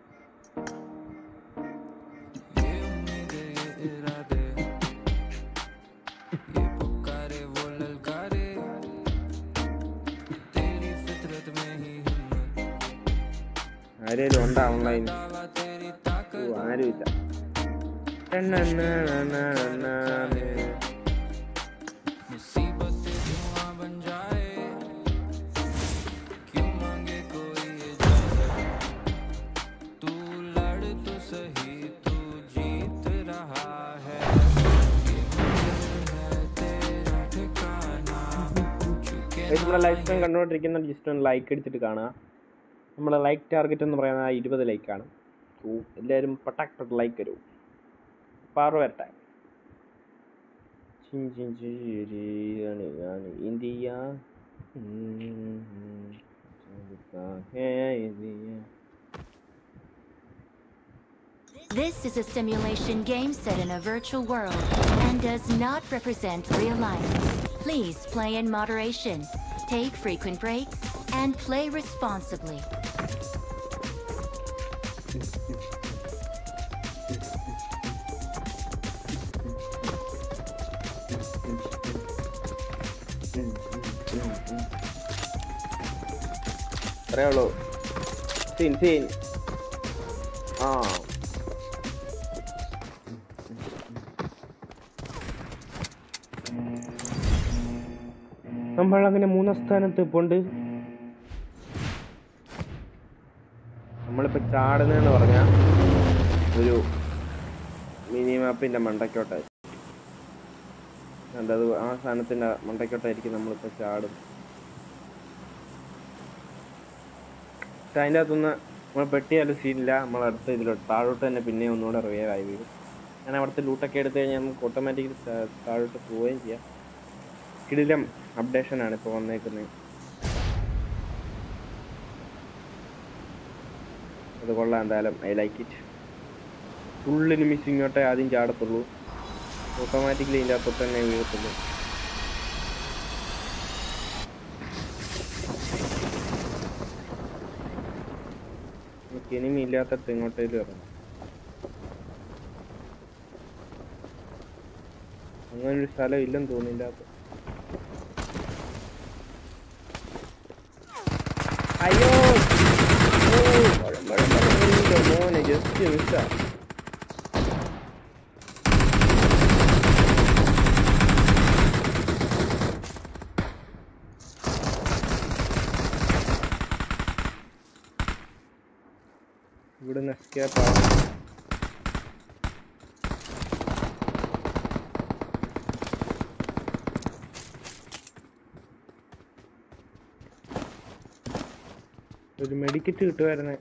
ആരേലും ഉണ്ടാ ഓൺലൈൻ? ആരുമില്ല. നമ്മുടെ ലൈഫ് സ്ട്രീം കണ്ടുകൊണ്ടിരിക്കുന്ന ജസ്റ്റ് ഒന്ന് ലൈക്ക് അടിച്ചിട്ട് കാണുക. നമ്മളെ ലൈക്ക് ടാർഗറ്റ് എന്ന് പറയുന്നത് 20 ലൈക്കാണ്. എല്ലാവരും പട്ടാക്ടർ ലൈക്ക് തരൂ. പാറ വരട്ടെ. India This is a simulation game set in a virtual world and does not represent real life. Please play in moderation, take frequent breaks, and play responsibly. അറിയാവുള്ളൂ സീൻ ആ നമ്മളങ്ങനെ 3ാം സ്ഥാനത്ത് പോണ്ട്. നമ്മളിപ്പോൾ ചാടുന്നതെന്ന് പറഞ്ഞാൽ ഒരു മിനി മാപ്പിൻ്റെ മണ്ടയ്ക്കോട്ടായി. അത് ആ സ്ഥാനത്തിൻ്റെ മണ്ടയ്ക്കോട്ടായിരിക്കും നമ്മളിപ്പോൾ ചാടും. അതിൻ്റെ അകത്തുനിന്ന് നമ്മൾ പെട്ടിയാലും സീനില്ല. നമ്മളടുത്ത് ഇതിലോട്ട് താഴോട്ട് തന്നെ പിന്നെയും ഒന്നുകൂടെ റിവൈവ് ആയി വീഴും. ഞാൻ അവിടുത്തെ ലൂട്ടൊക്കെ എടുത്തു കഴിഞ്ഞാൽ നമുക്ക് ഓട്ടോമാറ്റിക്കലി താഴോട്ട് പോവുകയും ചെയ്യാം. കിടിലം അപ്ഡേഷനാണ് ഇപ്പോൾ വന്നേക്കുന്നത്. അത് കൊള്ളാം എന്തായാലും. I like it. Full enemies ഇങ്ങോട്ടേ ആദ്യം ചാടത്തുള്ളൂ. ഓട്ടോമാറ്റിക്കലി ഇതിൻ്റെ അകത്തോട്ട് തന്നെ വീഴത്തുള്ളൂ. എനിമി ഇല്ലാത്തടത്ത് ഇങ്ങോട്ടേലും ഇറങ്ങും. അങ്ങനൊരു സ്ഥലം ഇല്ലെന്ന് തോന്നില്ല. അയ്യോ മോനെ ജസ്റ്റ് മിസ്സാ. ഇവിടുന്ന് എസ്കേപ്പ് ആവും. ഒരു മെഡിക്കറ്റ് കിട്ടുമായിരുന്നേ.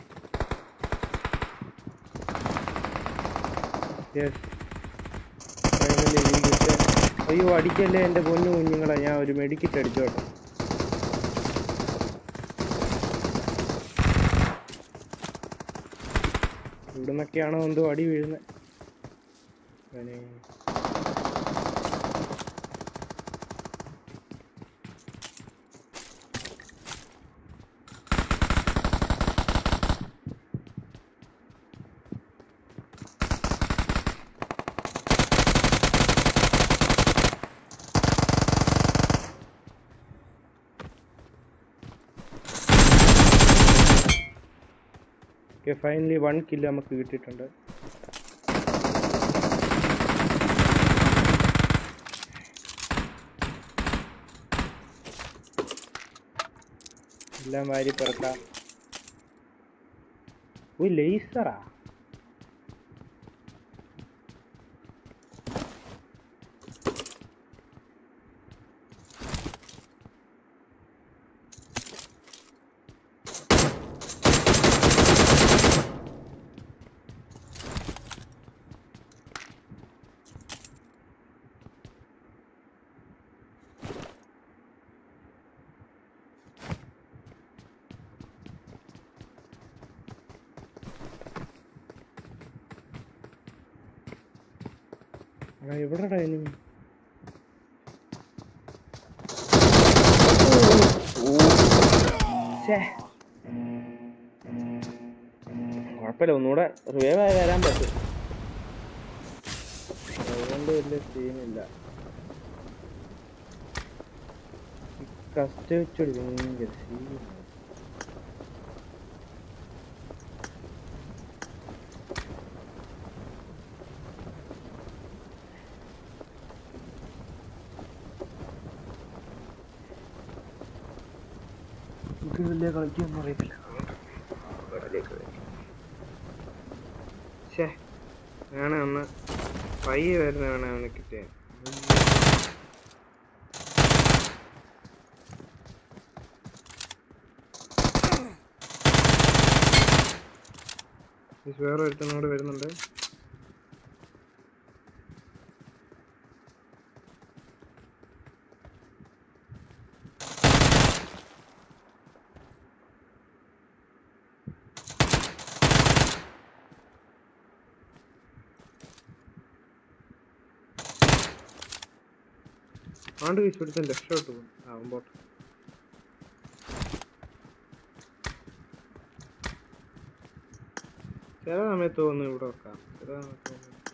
അയ്യോ അടിക്കല്ലേ എൻ്റെ പൊന്നു കുഞ്ഞുങ്ങളെ. ഞാൻ ഒരു മെഡിക്കറ്റ് അടിച്ചോട്ടെ. ഇവിടുന്നൊക്കെയാണോ എന്തോ അടി വീഴുന്നത്. ഫൈനലി 1 കില്ല് നമുക്ക് കിട്ടിയിട്ടുണ്ട്. എല്ലാം വാരി പറക്കാം. ലേസറാ? എവിടെടാ ഇനി? കുഴപ്പമില്ല, ഒന്നുകൂടെ റിവൈവ് ആയി വരാൻ പറ്റും. അതുകൊണ്ട് വലിയ സീനില്ല. കസ്റ്റ് വെച്ചെടുക്കും ഭയങ്കര സീനില്ല. വലിയ കളിക്കൊന്നും അറിയത്തില്ല. വേണേ ഒന്ന് പയ്യെ വരുന്ന വേണേ അവന് കിട്ടിയ. വേറെ ഒരുത്തനോട് വരുന്നുണ്ട്. ആണ്ട് വീശ് പിടിച്ചാൽ രക്ഷപ്പെട്ടു പോകും. ആവുമ്പോട്ട് ചില സമയത്ത് തോന്നുന്നു ഇവിടെ വെക്കാം. ചില സമയത്ത്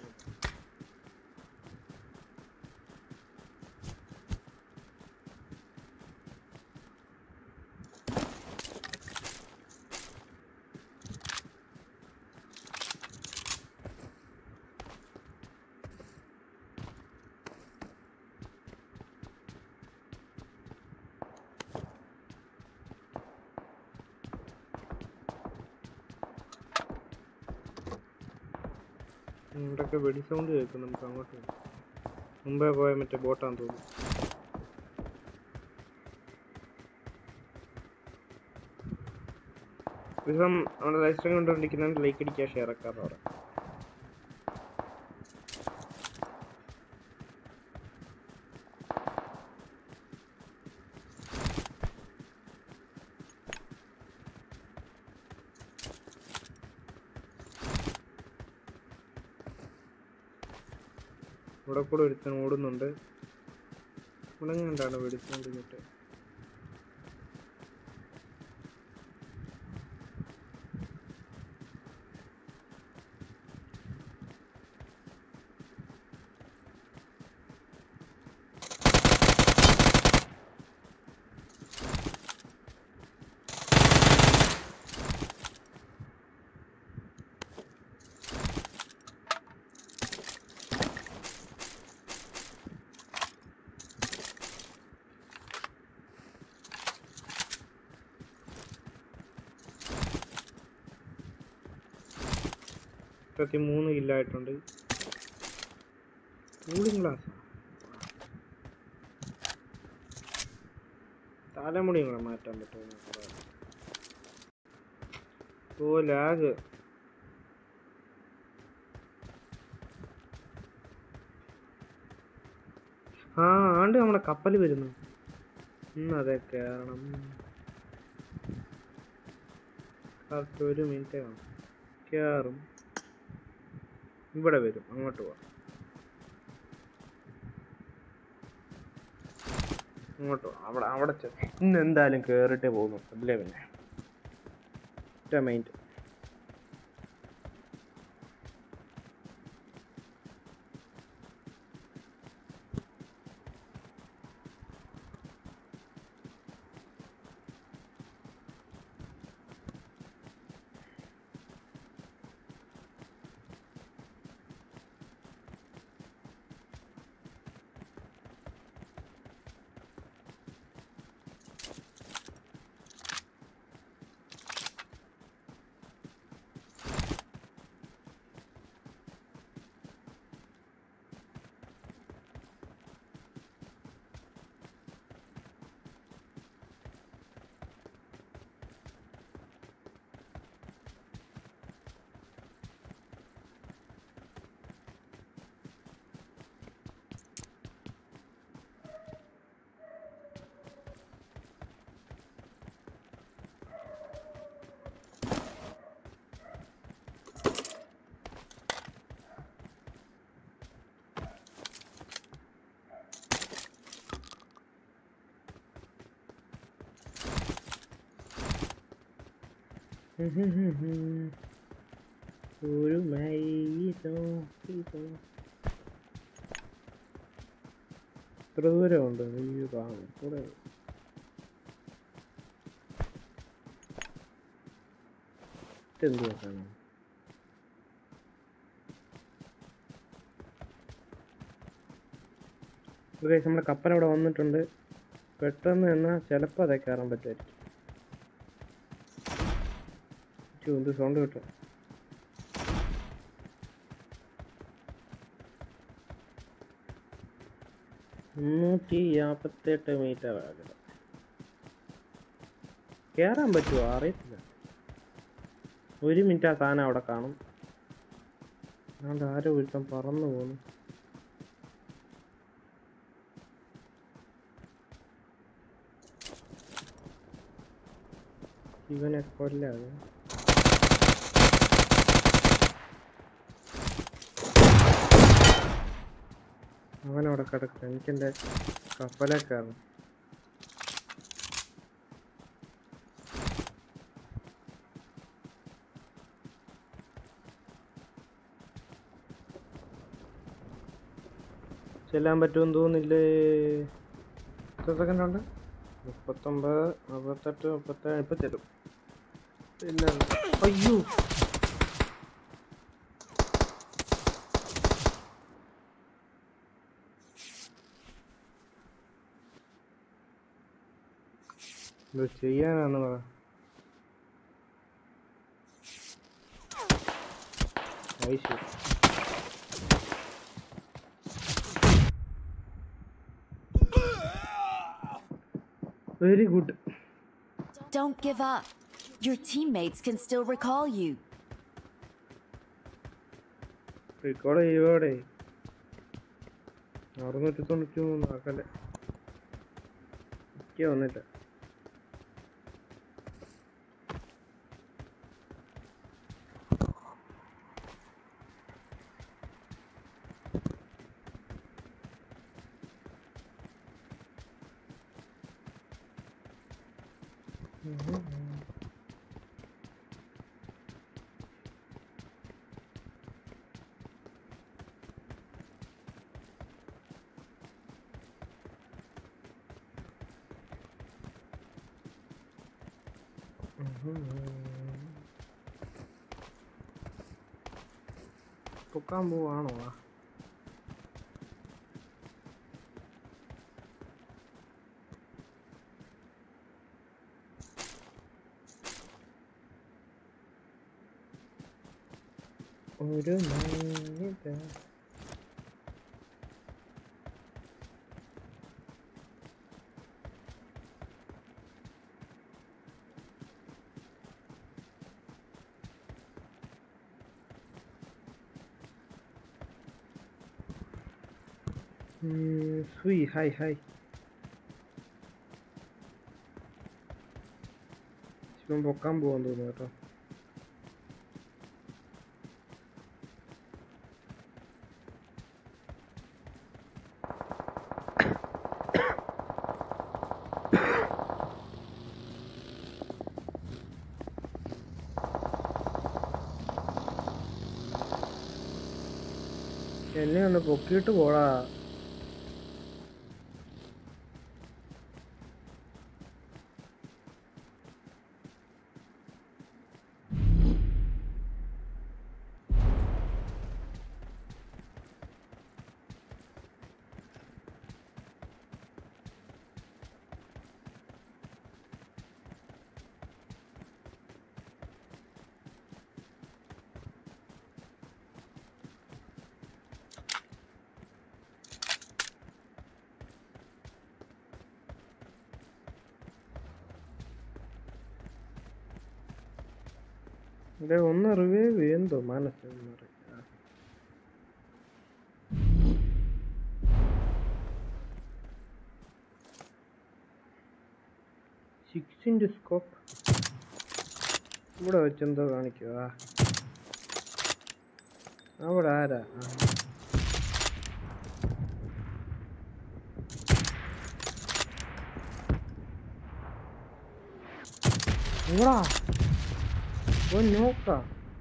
ഇവിടെയൊക്കെ വെടി സൗണ്ട് കേൾക്കും. നമുക്ക് അങ്ങോട്ട് മുമ്പേ പോയ മറ്റേ ബോട്ടാന്ന് തോന്നുന്നു. ഇപ്പം നമ്മുടെ ലൈവ് സ്ട്രീം കൊണ്ടുകൊണ്ടിരിക്കുന്നത് ലൈക്ക് അടിക്കുക, ഷെയർ ആക്കാറ് അവിടെ. ഇവിടെ കൂടെ ഒരുത്തൻ ഓടുന്നുണ്ട്. ഇവിടെ കണ്ടാണ് വെടിച്ചുകൊണ്ടിരുന്നിട്ട്. ഇപ്പത്തി 3 കില്ലായിട്ടുണ്ട്. കൂളിംഗ് ഗ്ലാസ് തലമുടിയും കൂടെ മാറ്റാൻ പറ്റുമോ? ഓ ലാഗ്. ആ ആണ്ട് നമ്മുടെ കപ്പൽ വരുന്നു. അതെ കയറണം. കറക്റ്റ് 1 മിനിറ്റ് കാണും. കയറും. ഇവിടെ വരും, അങ്ങോട്ട് പോവാം. അങ്ങോട്ട് പോവാം. അവിടെ ഇന്ന് എന്തായാലും കേറിട്ടേ പോകുന്നു. അല്ലേ പിന്നെ മൈൻഡ്. ഒരു എത്ര ദൂരമുണ്ട്? കൂടെ എന്ത് നോക്കണം? നമ്മുടെ കപ്പൽ അവിടെ വന്നിട്ടുണ്ട്. പെട്ടെന്ന് എന്നാൽ ചിലപ്പോൾ അതേ കയറാൻ പറ്റുമായിരിക്കും. എന്ത് സൗണ്ട് കേട്ടോ? 358 മീറ്റർ ആകണം. കയറാൻ പറ്റുമോ അറിയത്തില്ല. 1 മിനിറ്റ് ആ സാധനം അവിടെ കാണും. അതുകൊണ്ട് ആരോ ഒരുത്തം പറന്നു പോകുന്നു. ഇവനെ കൊല്ലാതെ അവനവിടെ കിടക്കുക. എനിക്കെൻ്റെ കപ്പലേ കയറണം. ചെല്ലാൻ പറ്റുമെന്ന് തോന്നുന്നില്ലേ. എത്ര സെക്കൻഡ് ഉണ്ട്? 39, 68, 37. ഇപ്പം ചെല്ലും. പിന്നെ അയ്യോ, ഇത് ചെയ്യാനാന്ന് പറ. Very good. Don't give up. Your teammates can still recall you. Record ചെയ്യുവോടെ. 693 ആക്കല്ലേ. എനിക്ക് വന്നില്ല. പൊക്കാൻ പോവാണോ? ഒരു മൈദ ഹായ് ഹായ്. ഇപ്പം പൊക്കാൻ പോകാൻ തോന്നുന്നു കേട്ടോ. എന്നെ ഒന്ന് പൊക്കിയിട്ട് പോടാ. ഇവിടെ ഒന്ന് റിവൈവ് എന്തോ മനസ്സിലായി. 6 സ്കോപ്പ് ഇവിടെ വെച്ചെന്തോ കാണിക്കുക. അവിടെ ആരാ? ഇവിടെ നോക്ക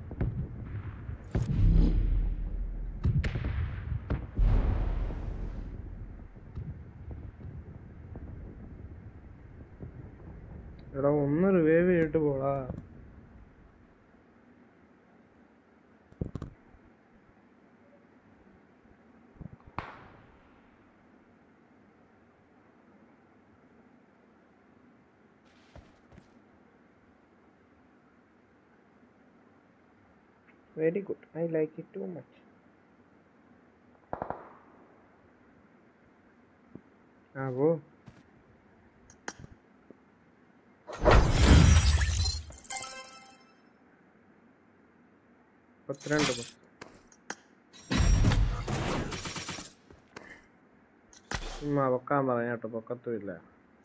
എടാ ഒന്ന് റിവൈവ് ചെയ്തിട്ട് പോടാ. Very good. I like it too much. Wo? Pathrand bus. Ma vakkan parayattu pokkattu illa.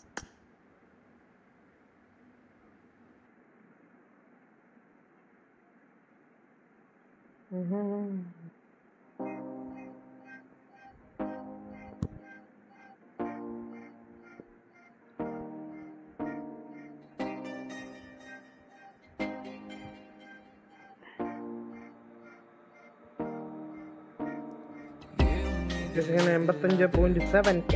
Ini 85.7K.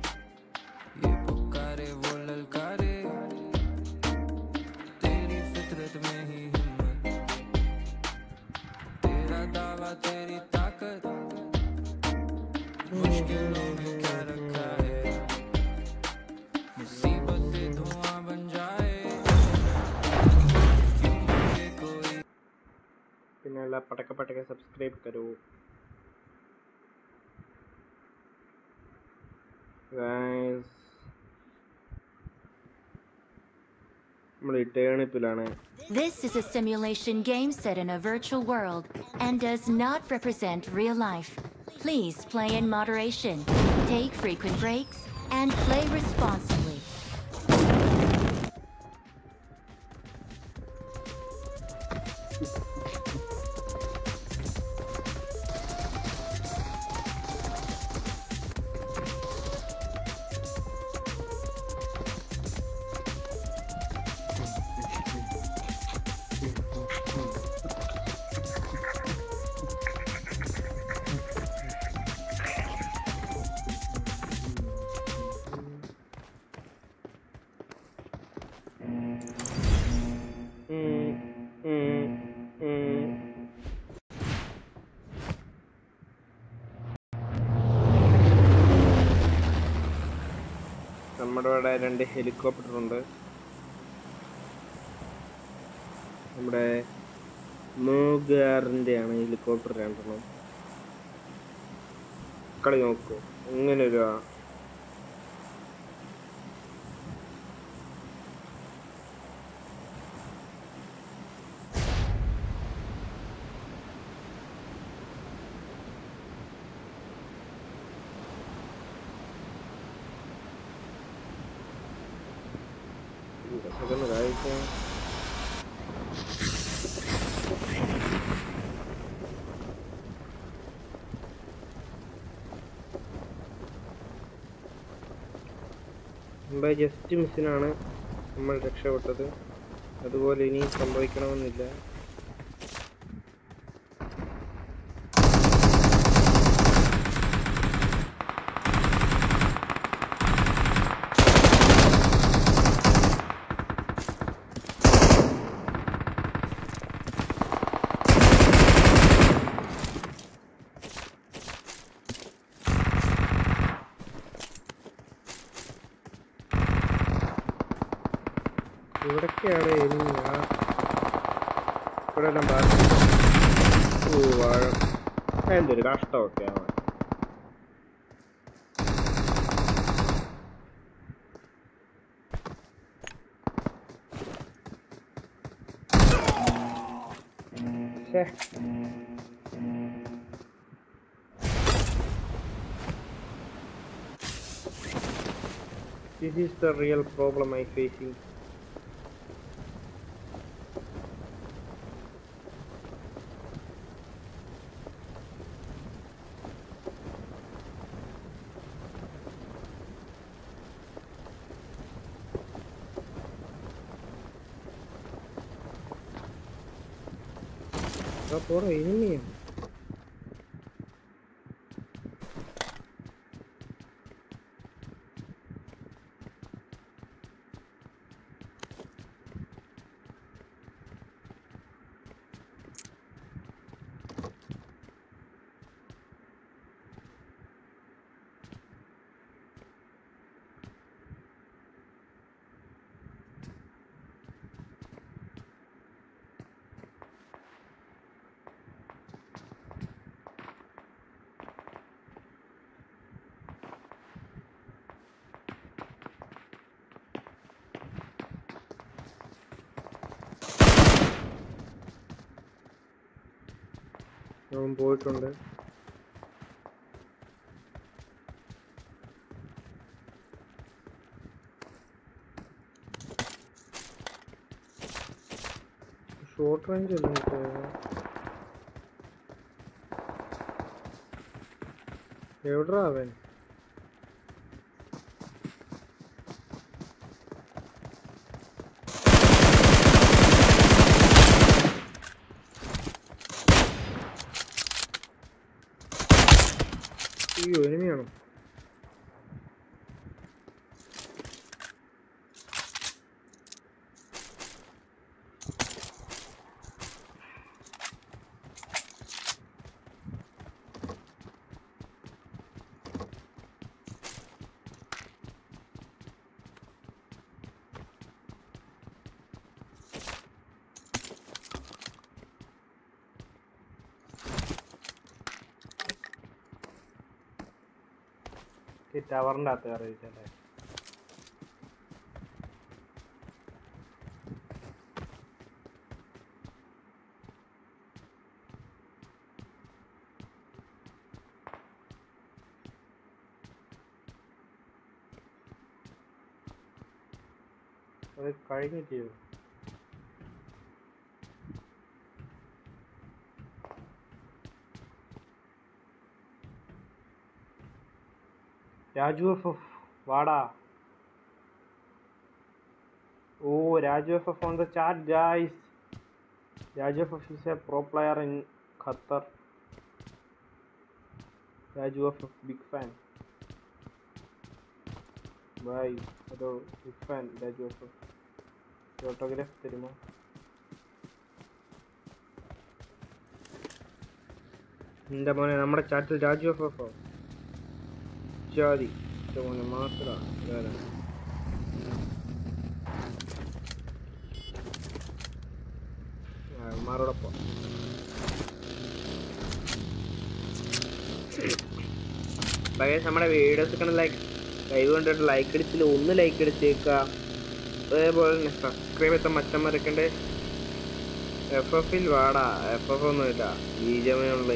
പിന്നെ പടക്ക സബ്സ്ക്രൈബ് കരൂ ഗൈസ്. നമ്മൾ ഇട്ടേണിപ്പിലാണ്. This is a simulation game set in a virtual world and does not represent real life. Please play in moderation, take frequent breaks, and play responsibly. നമ്മുടെ ഇവിടെ 2 helicopter ഉണ്ട്. നമ്മുടെ മൂഗാറിൻ്റെ ആണ് helicopter 2. കളി നോക്കൂ ഇങ്ങനെ ഒരു ജസ്റ്റ് മിസ്സിനാണ് നമ്മൾ രക്ഷപ്പെട്ടത്. അതുപോലെ ഇനി സംഭവിക്കണമെന്നില്ല. എവിടൊക്കെയാണ് എനിമി? ഇവിടെ എല്ലാം ബാക്കി. ഓ വാഴ എന്തൊരു കഷ്ടമൊക്കെ ആണ്. This is the real problem I'm facing. Por enemy. അവൻ പോയിട്ടുണ്ട്. ഷോർട്ട് റേഞ്ച് അല്ല എവിടാ അവൻ? അയ്യോ എനിമിയാണോ? ടവറിൻ്റെ അകത്ത് കയറിയിട്ടല്ലേ? അത് കഴിഞ്ഞിട്ട് രാജു എഫ് എഫ് വാടാ. ഓ Raju F F on the chat guys. Raju F F is a pro player in Qatar. Raju F F big fan. Bye. Hello big fan Raju F F. Autograph തരുമോ? എൻ്റെ മോനെ നമ്മുടെ ചാറ്റിൽ രാജു എഫ് എഫ് ജാതി മോനെ മാത്രമാണ് മാരോടൊപ്പം. നമ്മുടെ വീഡിയോസ് ഒക്കെ ലൈവ് കണ്ടിട്ട് ലൈക്ക് അടിച്ചില്ല, ഒന്ന് ലൈക്ക് അടിച്ചേക്കുക. അതേപോലെ തന്നെ സബ്സ്ക്രൈബ് ചെയ്ത മച്ചന്മാരൊക്കെ എഫ് എഫിൽ വാടാ. എഫ് എഫ് ഒന്നുമില്ല, ബീജമേ.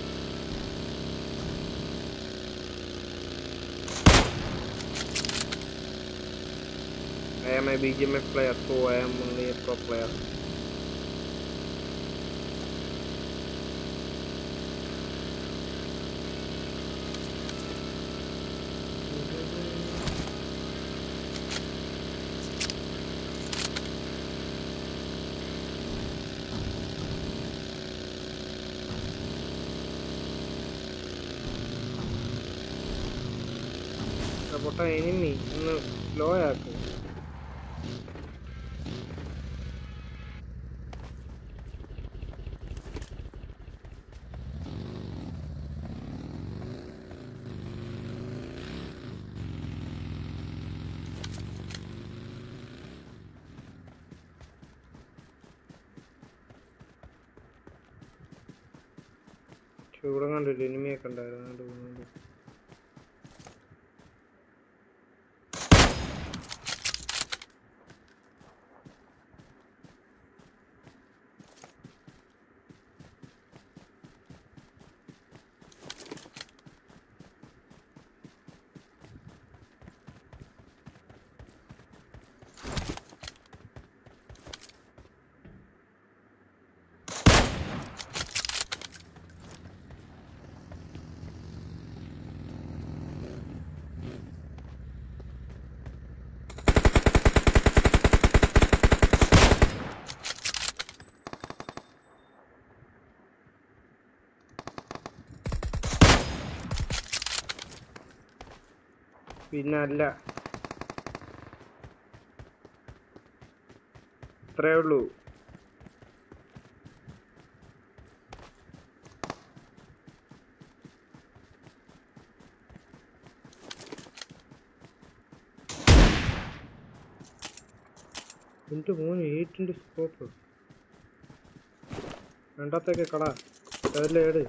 I am a BGMF player, so I am only a pro player. പൊട്ട എനിമി ഒന്ന് സ്ലോ ആക്കും. ഇവിടെ കണ്ടില്ല എനിമിയൊക്കെ ഉണ്ടായിരുന്നു. പിന്നെ അല്ല അത്രേ ഉള്ളൂ. എന്റെ മോന് 8 സ്കോപ്പ് രണ്ടാത്തൊക്കെ കള അതല്ലേ ഏട്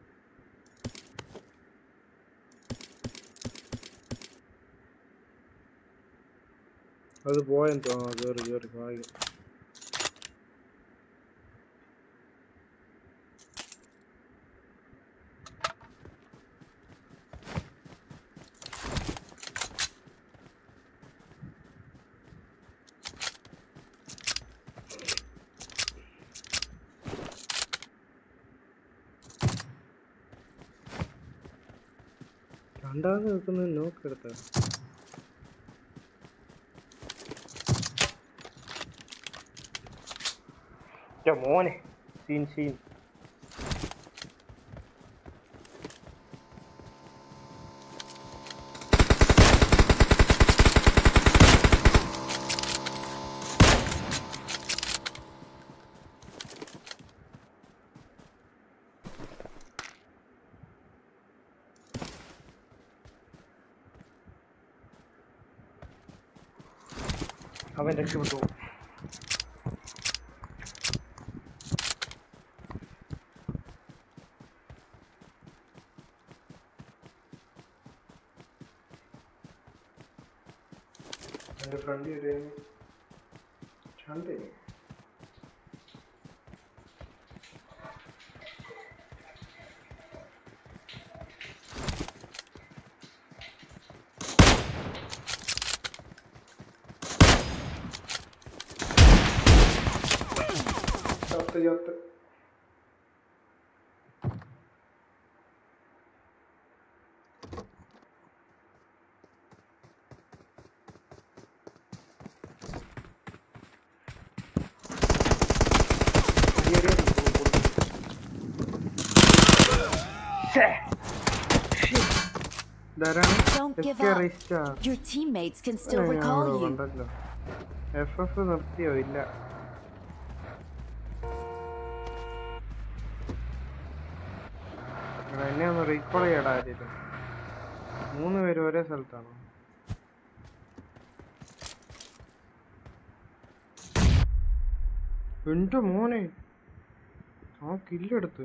അത് പോയെന്ന് തോന്നുന്നു. കേറി ഭാഗ്യം. രണ്ടാമത് നിൽക്കുന്നത് നോക്കെടുത്ത മോനെ സീൻ അവൻ രക്ഷപ്പെട്ടു. എൻ്റെ ഫ്രണ്ട് ചണ്ടേ ചത്ത് Don't give up. Your teammates can still recall you. FF നിർത്തിയോ? ഇല്ല. എന്നെ ഒന്ന് റീകോൾ ചെയ്യടാ. 3 പേര് ഒരേ സ്ഥലത്താണോ? എന്റെ മോനെ ആ കില്ലെടുത്ത്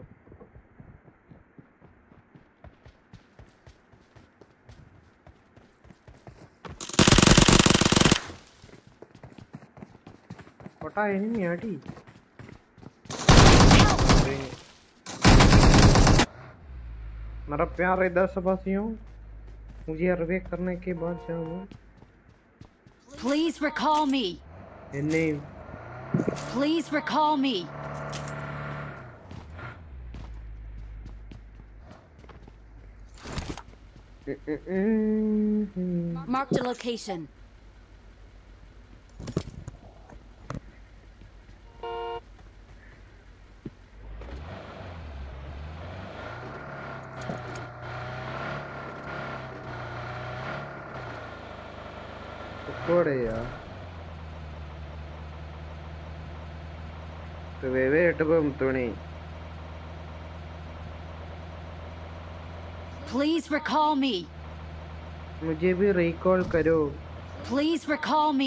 कोटा एनिमी आटी मेरा प्यार है देशवासियों, मुझे अरबे करने के बाद जाऊँ. Please recall me. name. Please recall me. Marked a location. Please recall me. मुझे भी रिकॉल करो. Please recall me.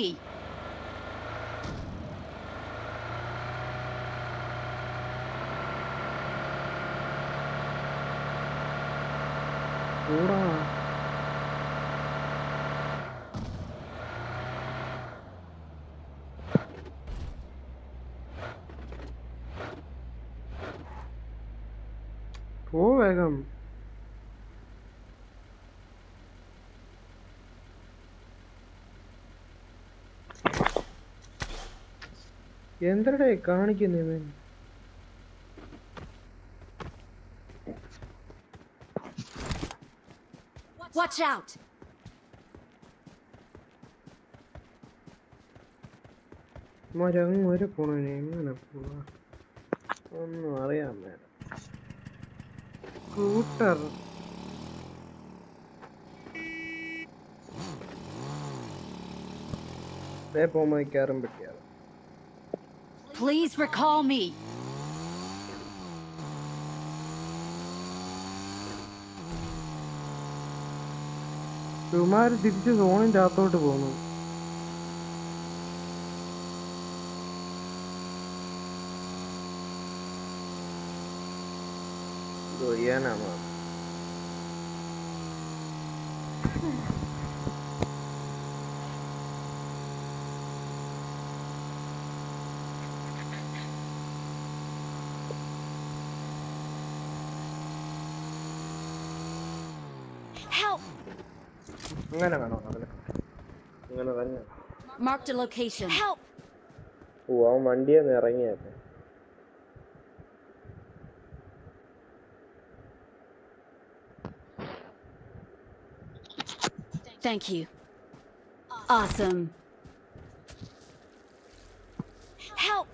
കൂടാ പോ വേഗം. എന്തടേ കാണിക്കുന്നേ? Watch out! മരങ്ങ് വരെ പോണേ, എങ്ങനെ പോവാ ഒന്നും അറിയാൻ മേല. സ്കൂട്ടർ പോകുമ്പോ കയറും പറ്റിയാണ്. Please recall me. സുമാര് തിരിച്ച് സോണിന്റെ അകത്തോട്ട് പോകുന്നു. ചെയ്യാനാണ് അങ്ങനെ വേണോ? അങ്ങനെ തന്നെ. Marked a location. Help! ഓ, അവൻ വണ്ടിയെന്ന് ഇറങ്ങിയല്ലേ. Thank you. Awesome. Help!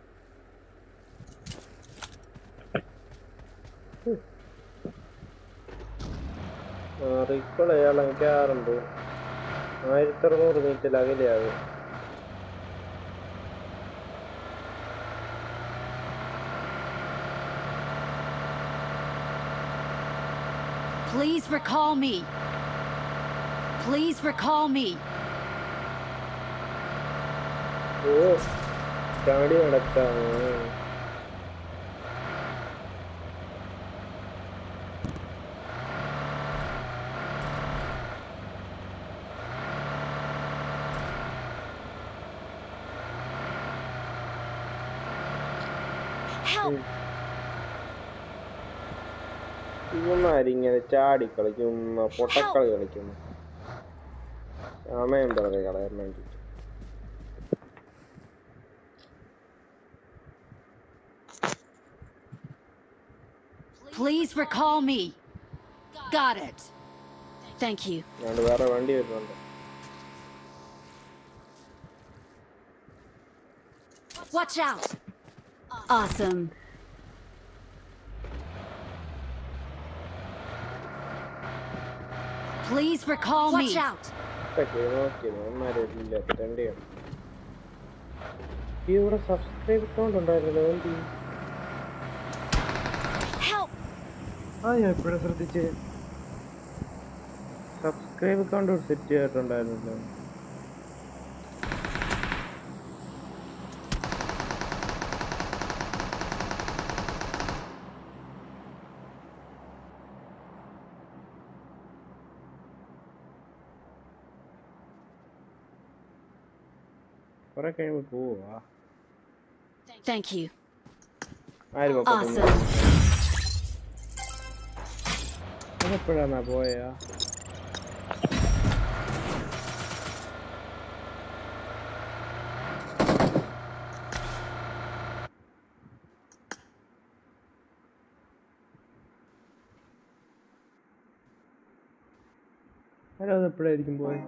ഇപ്പോൾ അയാൾ അയക്കാറുണ്ട്. 1600 മീറ്റർ അകലെയാകും. Please recall me. Please recall me. ഓ, ചാടി നടക്കാമോ? ഇവന്മാരിങ്ങനെ ചാടി കളിക്കുന്ന പൊട്ടക്കളി കളിക്കുന്നു. സമയം വെറുതെ കളയാൻ വേണ്ടി. Please recall me. Got it. Thank you. ഞാൻ വേറെ വണ്ടി വരുന്നുണ്ട്. Watch out. Awesome. Please recall me. Watch out. ഇവിടെ സബ്സ്ക്രൈബ് അക്കൗണ്ട് ഉണ്ടായിരുന്നല്ലോ. Help. ആ, ഞാൻ ഇപ്പോഴും ശ്രദ്ധിച്ച് സബ്സ്ക്രൈബ് അക്കൗണ്ട് സെറ്റ് ചെയ്തിട്ടുണ്ടായിരുന്നല്ലോ. കുറെ കഴിയുമ്പോ പോവാ. Thank you. Awesome. അതെപ്പോഴാന്നാ പോയാ? അതെപ്പോഴായിരിക്കും പോയെ?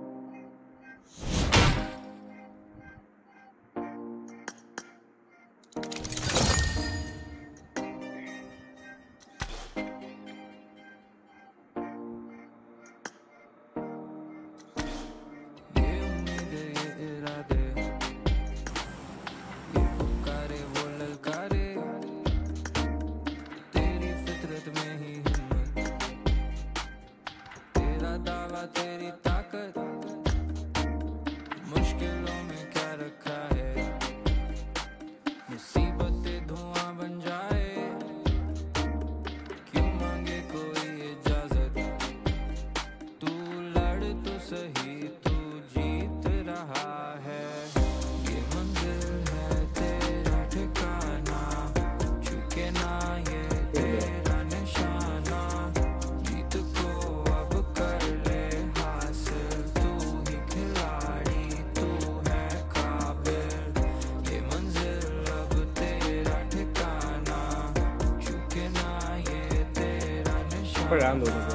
ഇപ്പോഴാന്ന് തോന്നുന്നത്.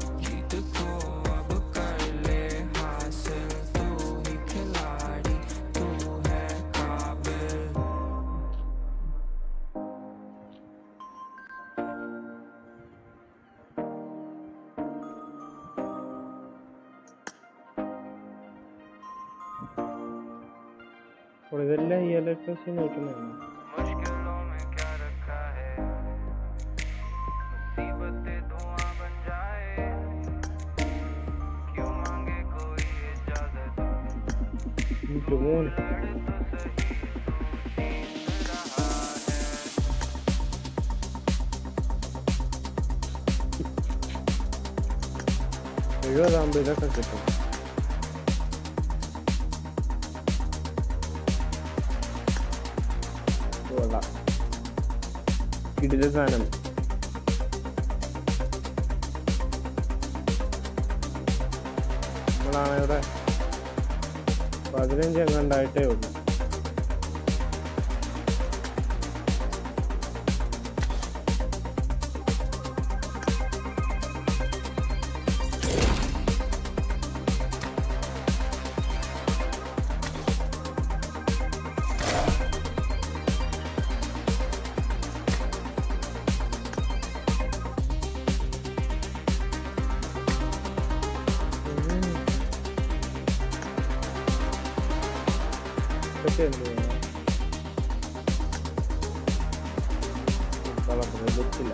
അപ്പോൾ ഇതെല്ലാം ഈ ഇലക്ട്രിസിറ്റി നോക്കുന്നതാണ്. എഴുപതാകുമ്പോൾ ഇതൊക്കെ കിട്ടും. കിടില സാധനം. നമ്മളാണ് ഇവിടെ 15 എങ്ങാണ്ടായിട്ടേ ഉള്ളൂ. ಗೊತ್ತಿಲ್ಲ.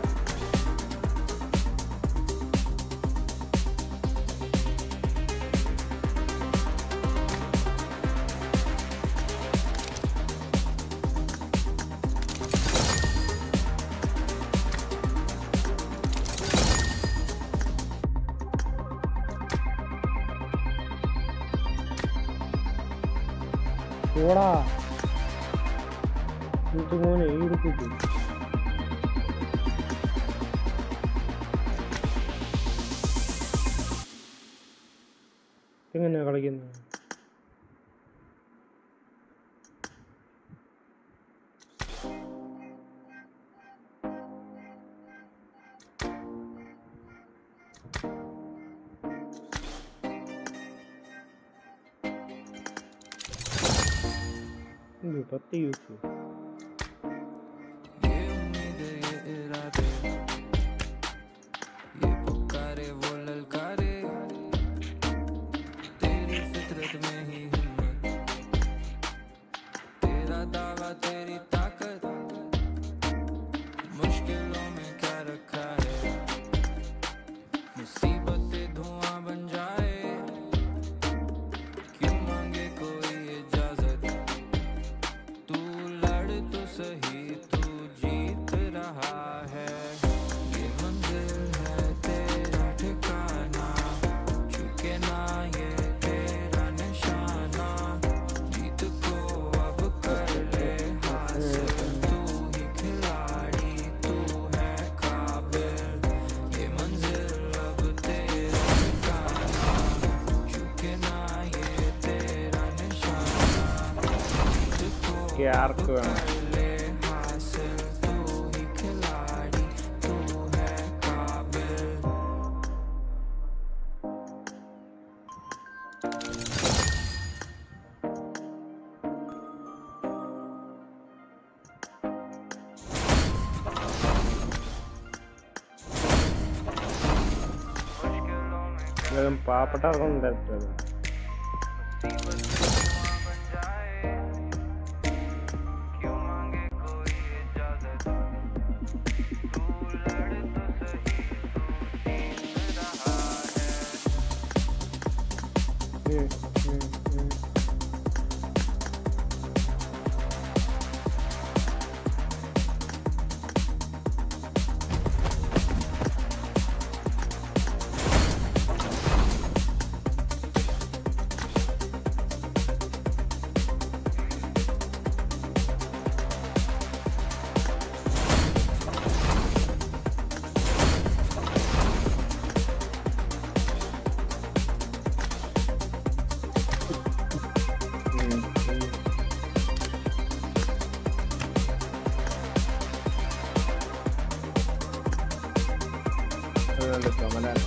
ഓടാ മോനെ ഈ ഉടുപ്പിട്ടു. എങ്ങനെയാ കളിക്കുന്നത്? പത്ത് യൂസ് ആർക്ക് വേണം? പാവപ്പെട്ടവർക്കൊന്നും തരത്തില്ല. വരുന്നുണ്ട് ചുമലാണ്.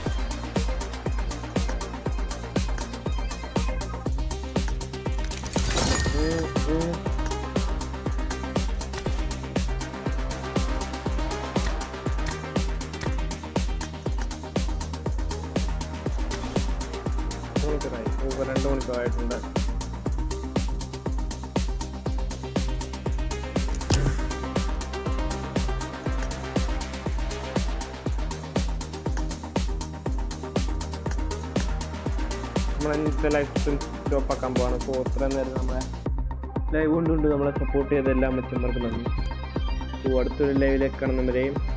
മണിക്കൂറായി, 2 മണിക്കൂറായിട്ടുണ്ട്. നമ്മളെ ലൈഫ് സ്റ്റോപ്പ് ആക്കാൻ പോവാണ്. അപ്പോൾ ഇത്രയും നേരം നമ്മളെ ലൈവ് കൊണ്ടുകൊണ്ട് നമ്മളെ സപ്പോർട്ട് ചെയ്ത എല്ലാ മെച്ചന്മാർക്കും നന്ദി. അടുത്തൊരു ലൈവിലേക്ക് കാണുന്നവരെയും